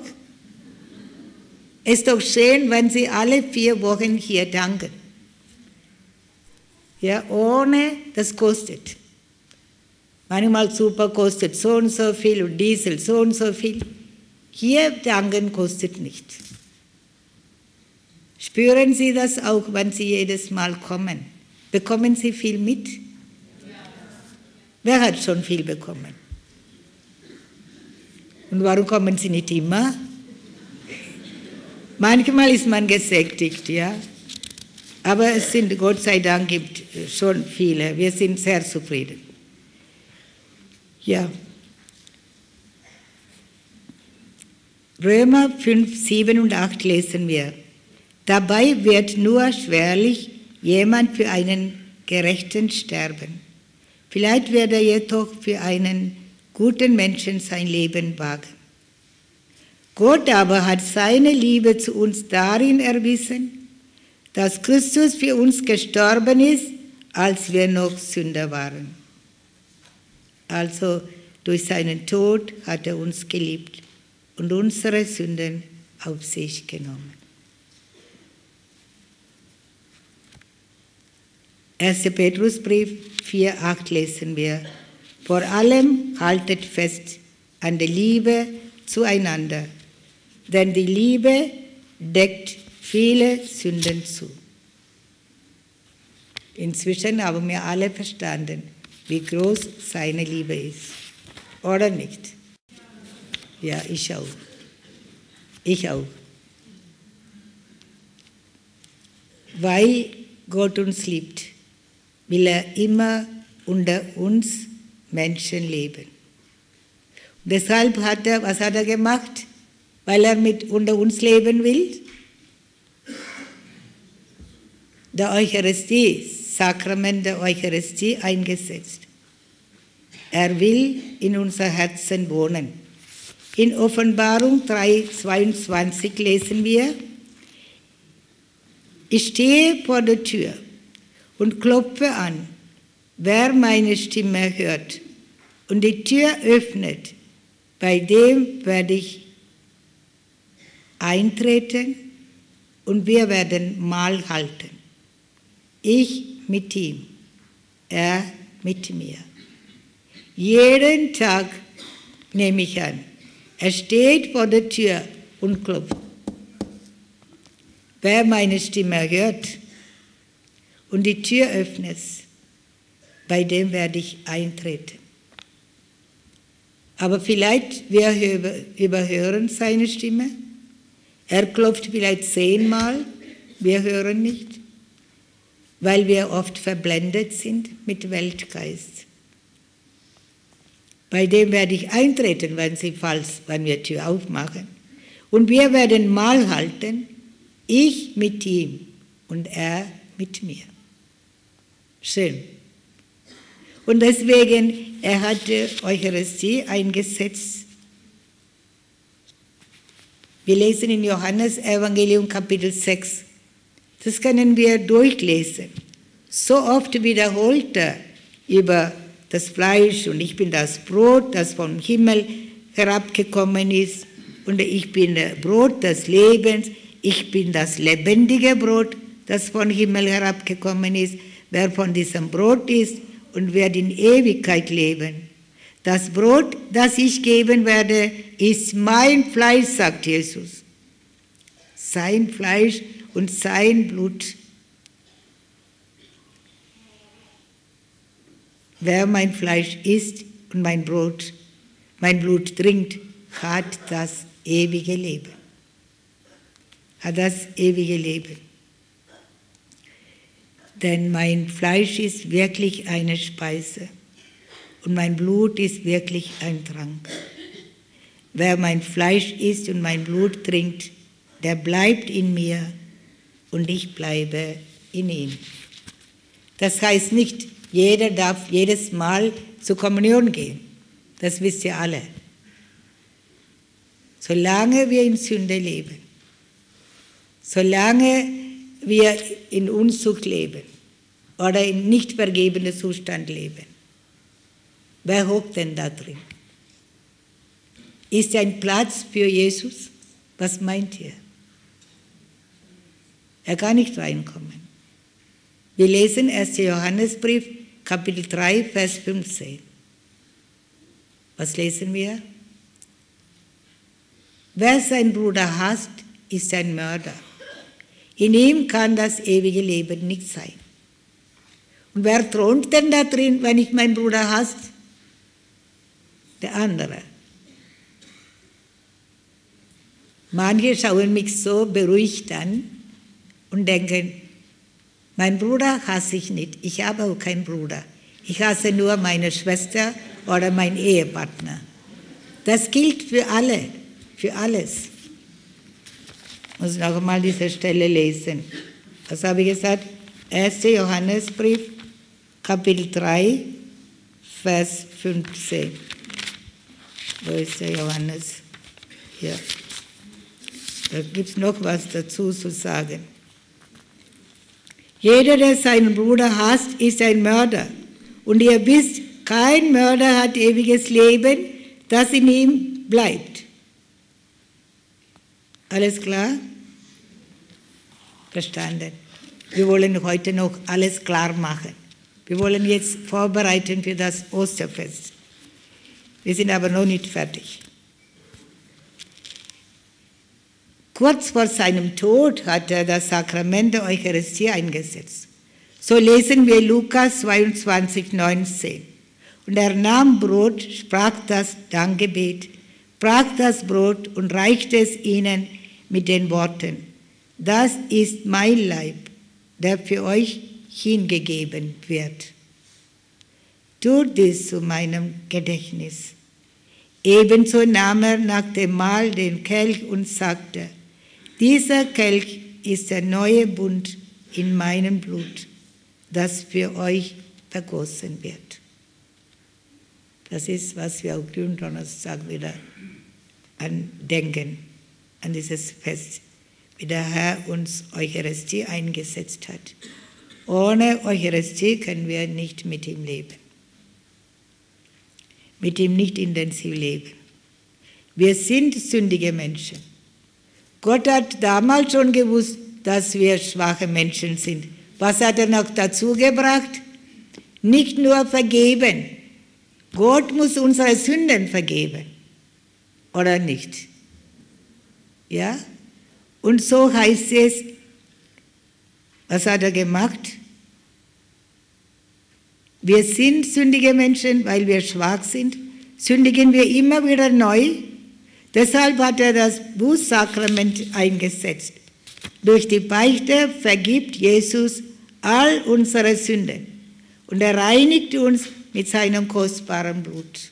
Es ist doch schön, wenn Sie alle 4 Wochen hier danken. Ja, ohne, das kostet. Manchmal Super kostet so und so viel und Diesel so und so viel. Hier danken kostet nicht. Spüren Sie das auch, wenn Sie jedes Mal kommen? Bekommen Sie viel mit? Ja. Wer hat schon viel bekommen? Und warum kommen Sie nicht immer? Manchmal ist man gesättigt, ja. Aber es sind, Gott sei Dank, gibt schon viele. Wir sind sehr zufrieden. Ja. Römer 5, 7 und 8 lesen wir. Dabei wird nur schwerlich jemand für einen Gerechten sterben. Vielleicht wird er jedoch für einen guten Menschen sein Leben wagen. Gott aber hat seine Liebe zu uns darin erwiesen, dass Christus für uns gestorben ist, als wir noch Sünder waren. Also durch seinen Tod hat er uns geliebt und unsere Sünden auf sich genommen. 1. Petrusbrief 4,8 lesen wir. Vor allem haltet fest an der Liebe zueinander, denn die Liebe deckt viele Sünden zu. Inzwischen haben wir alle verstanden, wie groß seine Liebe ist. Oder nicht? Ja, ich auch. Ich auch. Weil Gott uns liebt, will er immer unter uns Menschen leben. Und deshalb was hat er gemacht? Weil er unter uns leben will? Der Eucharistie, Sakrament der Eucharistie eingesetzt. Er will in unser Herzen wohnen. In Offenbarung 3,22 lesen wir: Ich stehe vor der Tür und klopfe an. Wer meine Stimme hört und die Tür öffnet, bei dem werde ich eintreten und wir werden Mahl halten. Ich mit ihm, er mit mir. Jeden Tag nehme ich an. Er steht vor der Tür und klopft. Wer meine Stimme hört und die Tür öffnet, bei dem werde ich eintreten. Aber vielleicht wir überhören seine Stimme. Er klopft vielleicht 10-mal, wir hören nicht, weil wir oft verblendet sind mit Weltgeist. Bei dem werde ich eintreten, wenn wir Tür aufmachen. Und wir werden Mahl halten, ich mit ihm und er mit mir. Schön. Und deswegen, er hatte Eucharistie eingesetzt. Wir lesen in Johannes Evangelium Kapitel 6. Das können wir durchlesen. So oft wiederholt er über das Fleisch und ich bin das Brot, das vom Himmel herabgekommen ist und ich bin das Brot des Lebens, ich bin das lebendige Brot, das vom Himmel herabgekommen ist. Wer von diesem Brot isst und wird in Ewigkeit leben. Das Brot, das ich geben werde, ist mein Fleisch, sagt Jesus. Sein Fleisch und sein Blut. Wer mein Fleisch isst und mein Blut trinkt, hat das ewige Leben. Hat das ewige Leben. Denn mein Fleisch ist wirklich eine Speise und mein Blut ist wirklich ein Trank. Wer mein Fleisch isst und mein Blut trinkt, der bleibt in mir und ich bleibe in ihm. Das heißt nicht, jeder darf jedes Mal zur Kommunion gehen. Das wisst ihr alle. Solange wir in Sünde leben, solange wir in Unzucht leben oder in nicht vergebenen Zustand leben, wer hockt denn da drin? Ist ein Platz für Jesus? Was meint ihr? Er kann nicht reinkommen. Wir lesen 1. Johannesbrief, Kapitel 3, Vers 15. Was lesen wir? Wer seinen Bruder hasst, ist ein Mörder. In ihm kann das ewige Leben nicht sein. Und wer thront denn da drin, wenn ich meinen Bruder hasse? Der andere. Manche schauen mich so beruhigt an und denken, mein Bruder hasse ich nicht, ich habe auch keinen Bruder. Ich hasse nur meine Schwester oder meinen Ehepartner. Das gilt für alle, für alles. Ich muss noch einmal diese Stelle lesen. Was habe ich gesagt? 1. Johannesbrief, Kapitel 3, Vers 15. Wo ist der Johannes? Hier. Da gibt es noch was dazu zu sagen. Jeder, der seinen Bruder hasst, ist ein Mörder. Und ihr wisst, kein Mörder hat ewiges Leben, das in ihm bleibt. Alles klar? Verstanden. Wir wollen heute noch alles klar machen. Wir wollen jetzt vorbereiten für das Osterfest. Wir sind aber noch nicht fertig. Kurz vor seinem Tod hat er das Sakrament der Eucharistie eingesetzt. So lesen wir Lukas 22, 19. Und er nahm Brot, sprach das Dankgebet, brach das Brot und reichte es ihnen mit den Worten: Das ist mein Leib, der für euch hingegeben wird. Tut dies zu meinem Gedächtnis. Ebenso nahm er nach dem Mahl den Kelch und sagte: Dieser Kelch ist der neue Bund in meinem Blut, das für euch vergossen wird. Das ist, was wir auf Gründonnerstag wieder andenken, an dieses Fest, wie der Herr uns Eucharistie eingesetzt hat. Ohne Eucharistie können wir nicht mit ihm leben, mit ihm nicht intensiv leben. Wir sind sündige Menschen. Gott hat damals schon gewusst, dass wir schwache Menschen sind. Was hat er noch dazu gebracht? Nicht nur vergeben. Gott muss unsere Sünden vergeben, oder nicht? Ja? Und so heißt es, was hat er gemacht? Wir sind sündige Menschen, weil wir schwach sind, sündigen wir immer wieder neu. Deshalb hat er das Bußsakrament eingesetzt. Durch die Beichte vergibt Jesus all unsere Sünden und er reinigt uns mit seinem kostbaren Blut.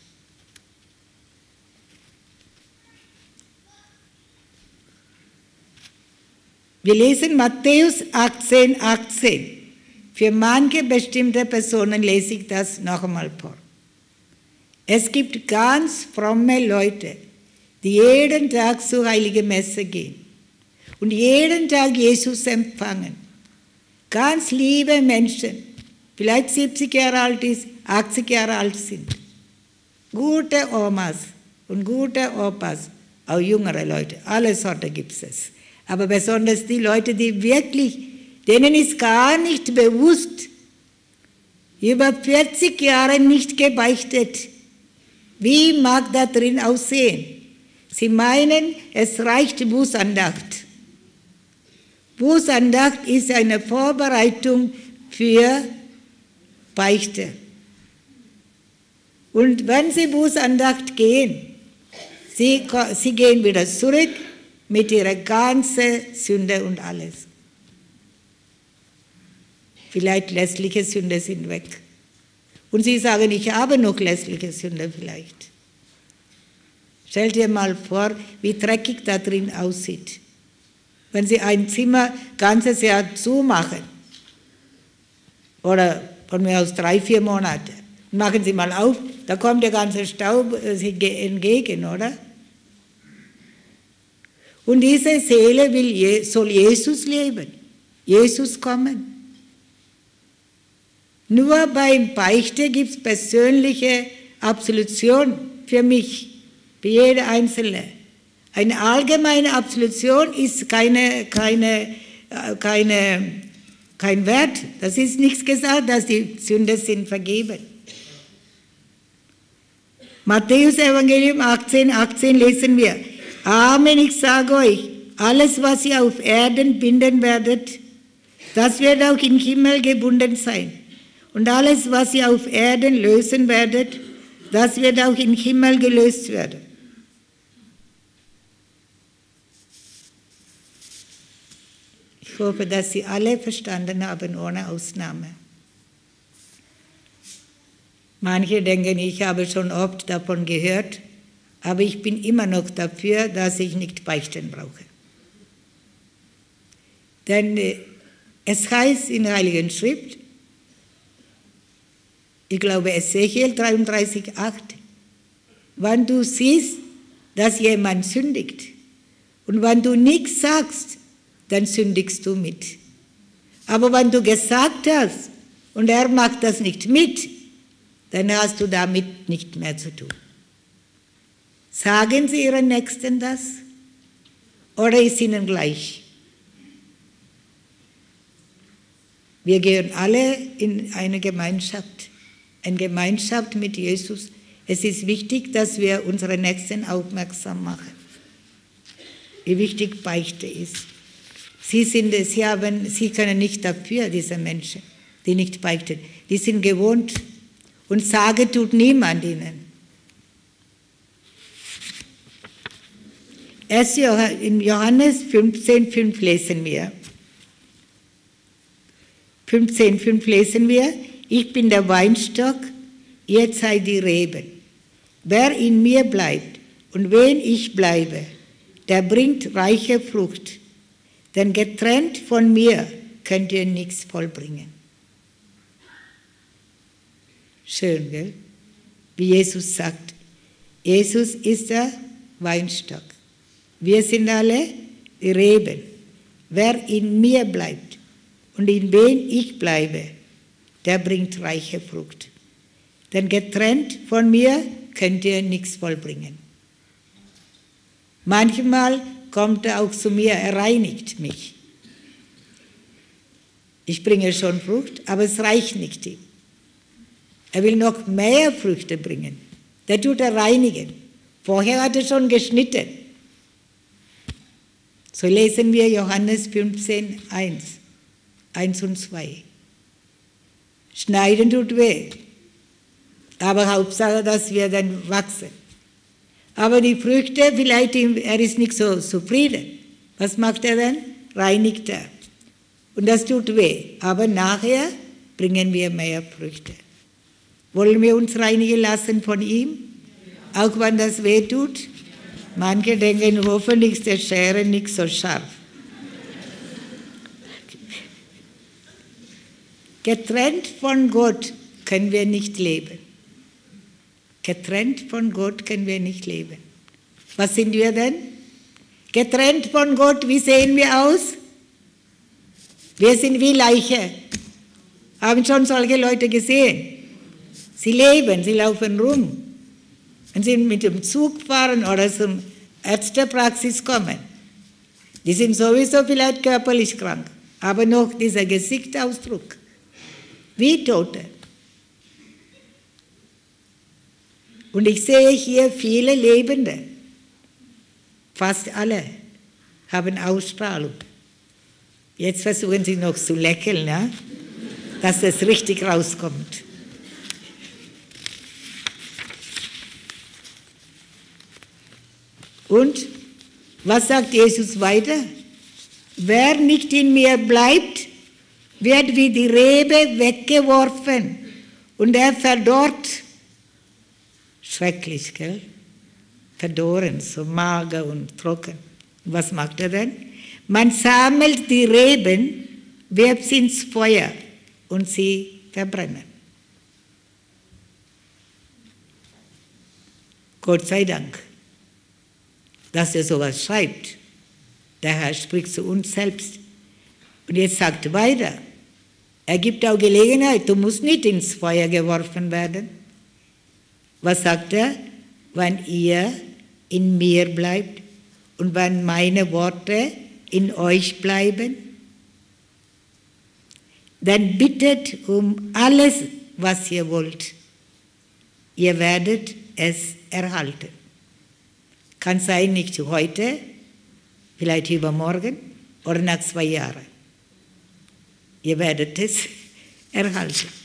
Wir lesen Matthäus 18, 18. Für manche bestimmte Personen lese ich das noch einmal vor. Es gibt ganz fromme Leute, die jeden Tag zur Heiligen Messe gehen und jeden Tag Jesus empfangen. Ganz liebe Menschen, vielleicht 70 Jahre alt ist, 80 Jahre alt sind. Gute Omas und gute Opas, auch jüngere Leute, alle Sorten gibt es. Aber besonders die Leute, die wirklich, denen ist gar nicht bewusst, über 40 Jahre nicht gebeichtet. Wie mag da drin aussehen? Sie meinen, es reicht Bußandacht. Bußandacht ist eine Vorbereitung für Beichte. Und wenn Sie Bußandacht gehen, Sie gehen wieder zurück mit ihrer ganzen Sünde und alles. Vielleicht lästliche Sünde sind weg. Und Sie sagen, ich habe noch lästliche Sünde vielleicht. Stell dir mal vor, wie dreckig da drin aussieht. Wenn Sie ein Zimmer ganzes Jahr zumachen, oder von mir aus 3-4 Monate, machen Sie mal auf, da kommt der ganze Staub entgegen, oder? Und diese Seele soll Jesus leben, Jesus kommen. Nur beim Beichte gibt es persönliche Absolution für mich, für jede Einzelne. Eine allgemeine Absolution ist kein Wert. Das ist nichts gesagt, dass die Sünden sind vergeben. Matthäus Evangelium 18, 18 lesen wir: Amen, ich sage euch, alles, was ihr auf Erden binden werdet, das wird auch im Himmel gebunden sein. Und alles, was ihr auf Erden lösen werdet, das wird auch im Himmel gelöst werden. Ich hoffe, dass Sie alle verstanden haben, ohne Ausnahme. Manche denken, ich habe schon oft davon gehört, aber ich bin immer noch dafür, dass ich nicht beichten brauche. Denn es heißt in der Heiligen Schrift, ich glaube Ezechiel 33,8, wenn du siehst, dass jemand sündigt und wenn du nichts sagst, dann sündigst du mit. Aber wenn du gesagt hast und er macht das nicht mit, dann hast du damit nicht mehr zu tun. Sagen Sie Ihren Nächsten das? Oder ist Ihnen gleich? Wir gehören alle in eine Gemeinschaft mit Jesus. Es ist wichtig, dass wir unsere Nächsten aufmerksam machen. wie wichtig Beichte ist. Sie können nicht dafür, diese Menschen, die nicht beichten. Die sind gewohnt und Sage tut niemand ihnen. Erst in Johannes 15,5 lesen wir. 15,5 lesen wir, ich bin der Weinstock, ihr seid die Reben. Wer in mir bleibt und wen ich bleibe, der bringt reiche Frucht. Denn getrennt von mir könnt ihr nichts vollbringen. Schön, gell? Wie Jesus sagt. Jesus ist der Weinstock. Wir sind alle die Reben. Wer in mir bleibt und in wen ich bleibe, der bringt reiche Frucht. Denn getrennt von mir könnt ihr nichts vollbringen. Manchmal kommt er auch zu mir, er reinigt mich. Ich bringe schon Frucht, aber es reicht nicht ihm. Er will noch mehr Früchte bringen. Der tut er reinigen. Vorher hat er schon geschnitten. So lesen wir Johannes 15, 1 und 2. Schneiden tut weh, aber Hauptsache, dass wir dann wachsen. Aber die Früchte, vielleicht er ist nicht so zufrieden. Was macht er dann? Reinigt er. Und das tut weh. Aber nachher bringen wir mehr Früchte. Wollen wir uns reinigen lassen von ihm? Auch wenn das weh tut? Manche denken, hoffentlich ist der Schere nicht so scharf. Getrennt von Gott können wir nicht leben. Getrennt von Gott können wir nicht leben. Was sind wir denn? Getrennt von Gott, wie sehen wir aus? Wir sind wie Leiche. Haben schon solche Leute gesehen? Sie leben, sie laufen rum. Wenn sie mit dem Zug fahren oder zur Ärztepraxis kommen, die sind sowieso vielleicht körperlich krank, aber noch dieser Gesichtsausdruck, wie Tote. Und ich sehe hier viele Lebende, fast alle haben Ausstrahlung. Jetzt versuchen sie noch zu lächeln, ja? Dass das richtig rauskommt. Und was sagt Jesus weiter? Wer nicht in mir bleibt, wird wie die Rebe weggeworfen und er verdorrt. Schrecklich, gell? Verdorren, so mager und trocken. Und was macht er denn? Man sammelt die Reben, wirft sie ins Feuer und sie verbrennen. Gott sei Dank, dass er sowas schreibt. Der Herr spricht zu uns selbst. Und jetzt sagt weiter, er gibt auch Gelegenheit, du musst nicht ins Feuer geworfen werden. Was sagt er? Wenn ihr in mir bleibt und wenn meine Worte in euch bleiben, dann bittet um alles, was ihr wollt. Ihr werdet es erhalten. Kann sein, nicht heute, vielleicht übermorgen oder nach 2 Jahren. Ihr werdet es erhalten.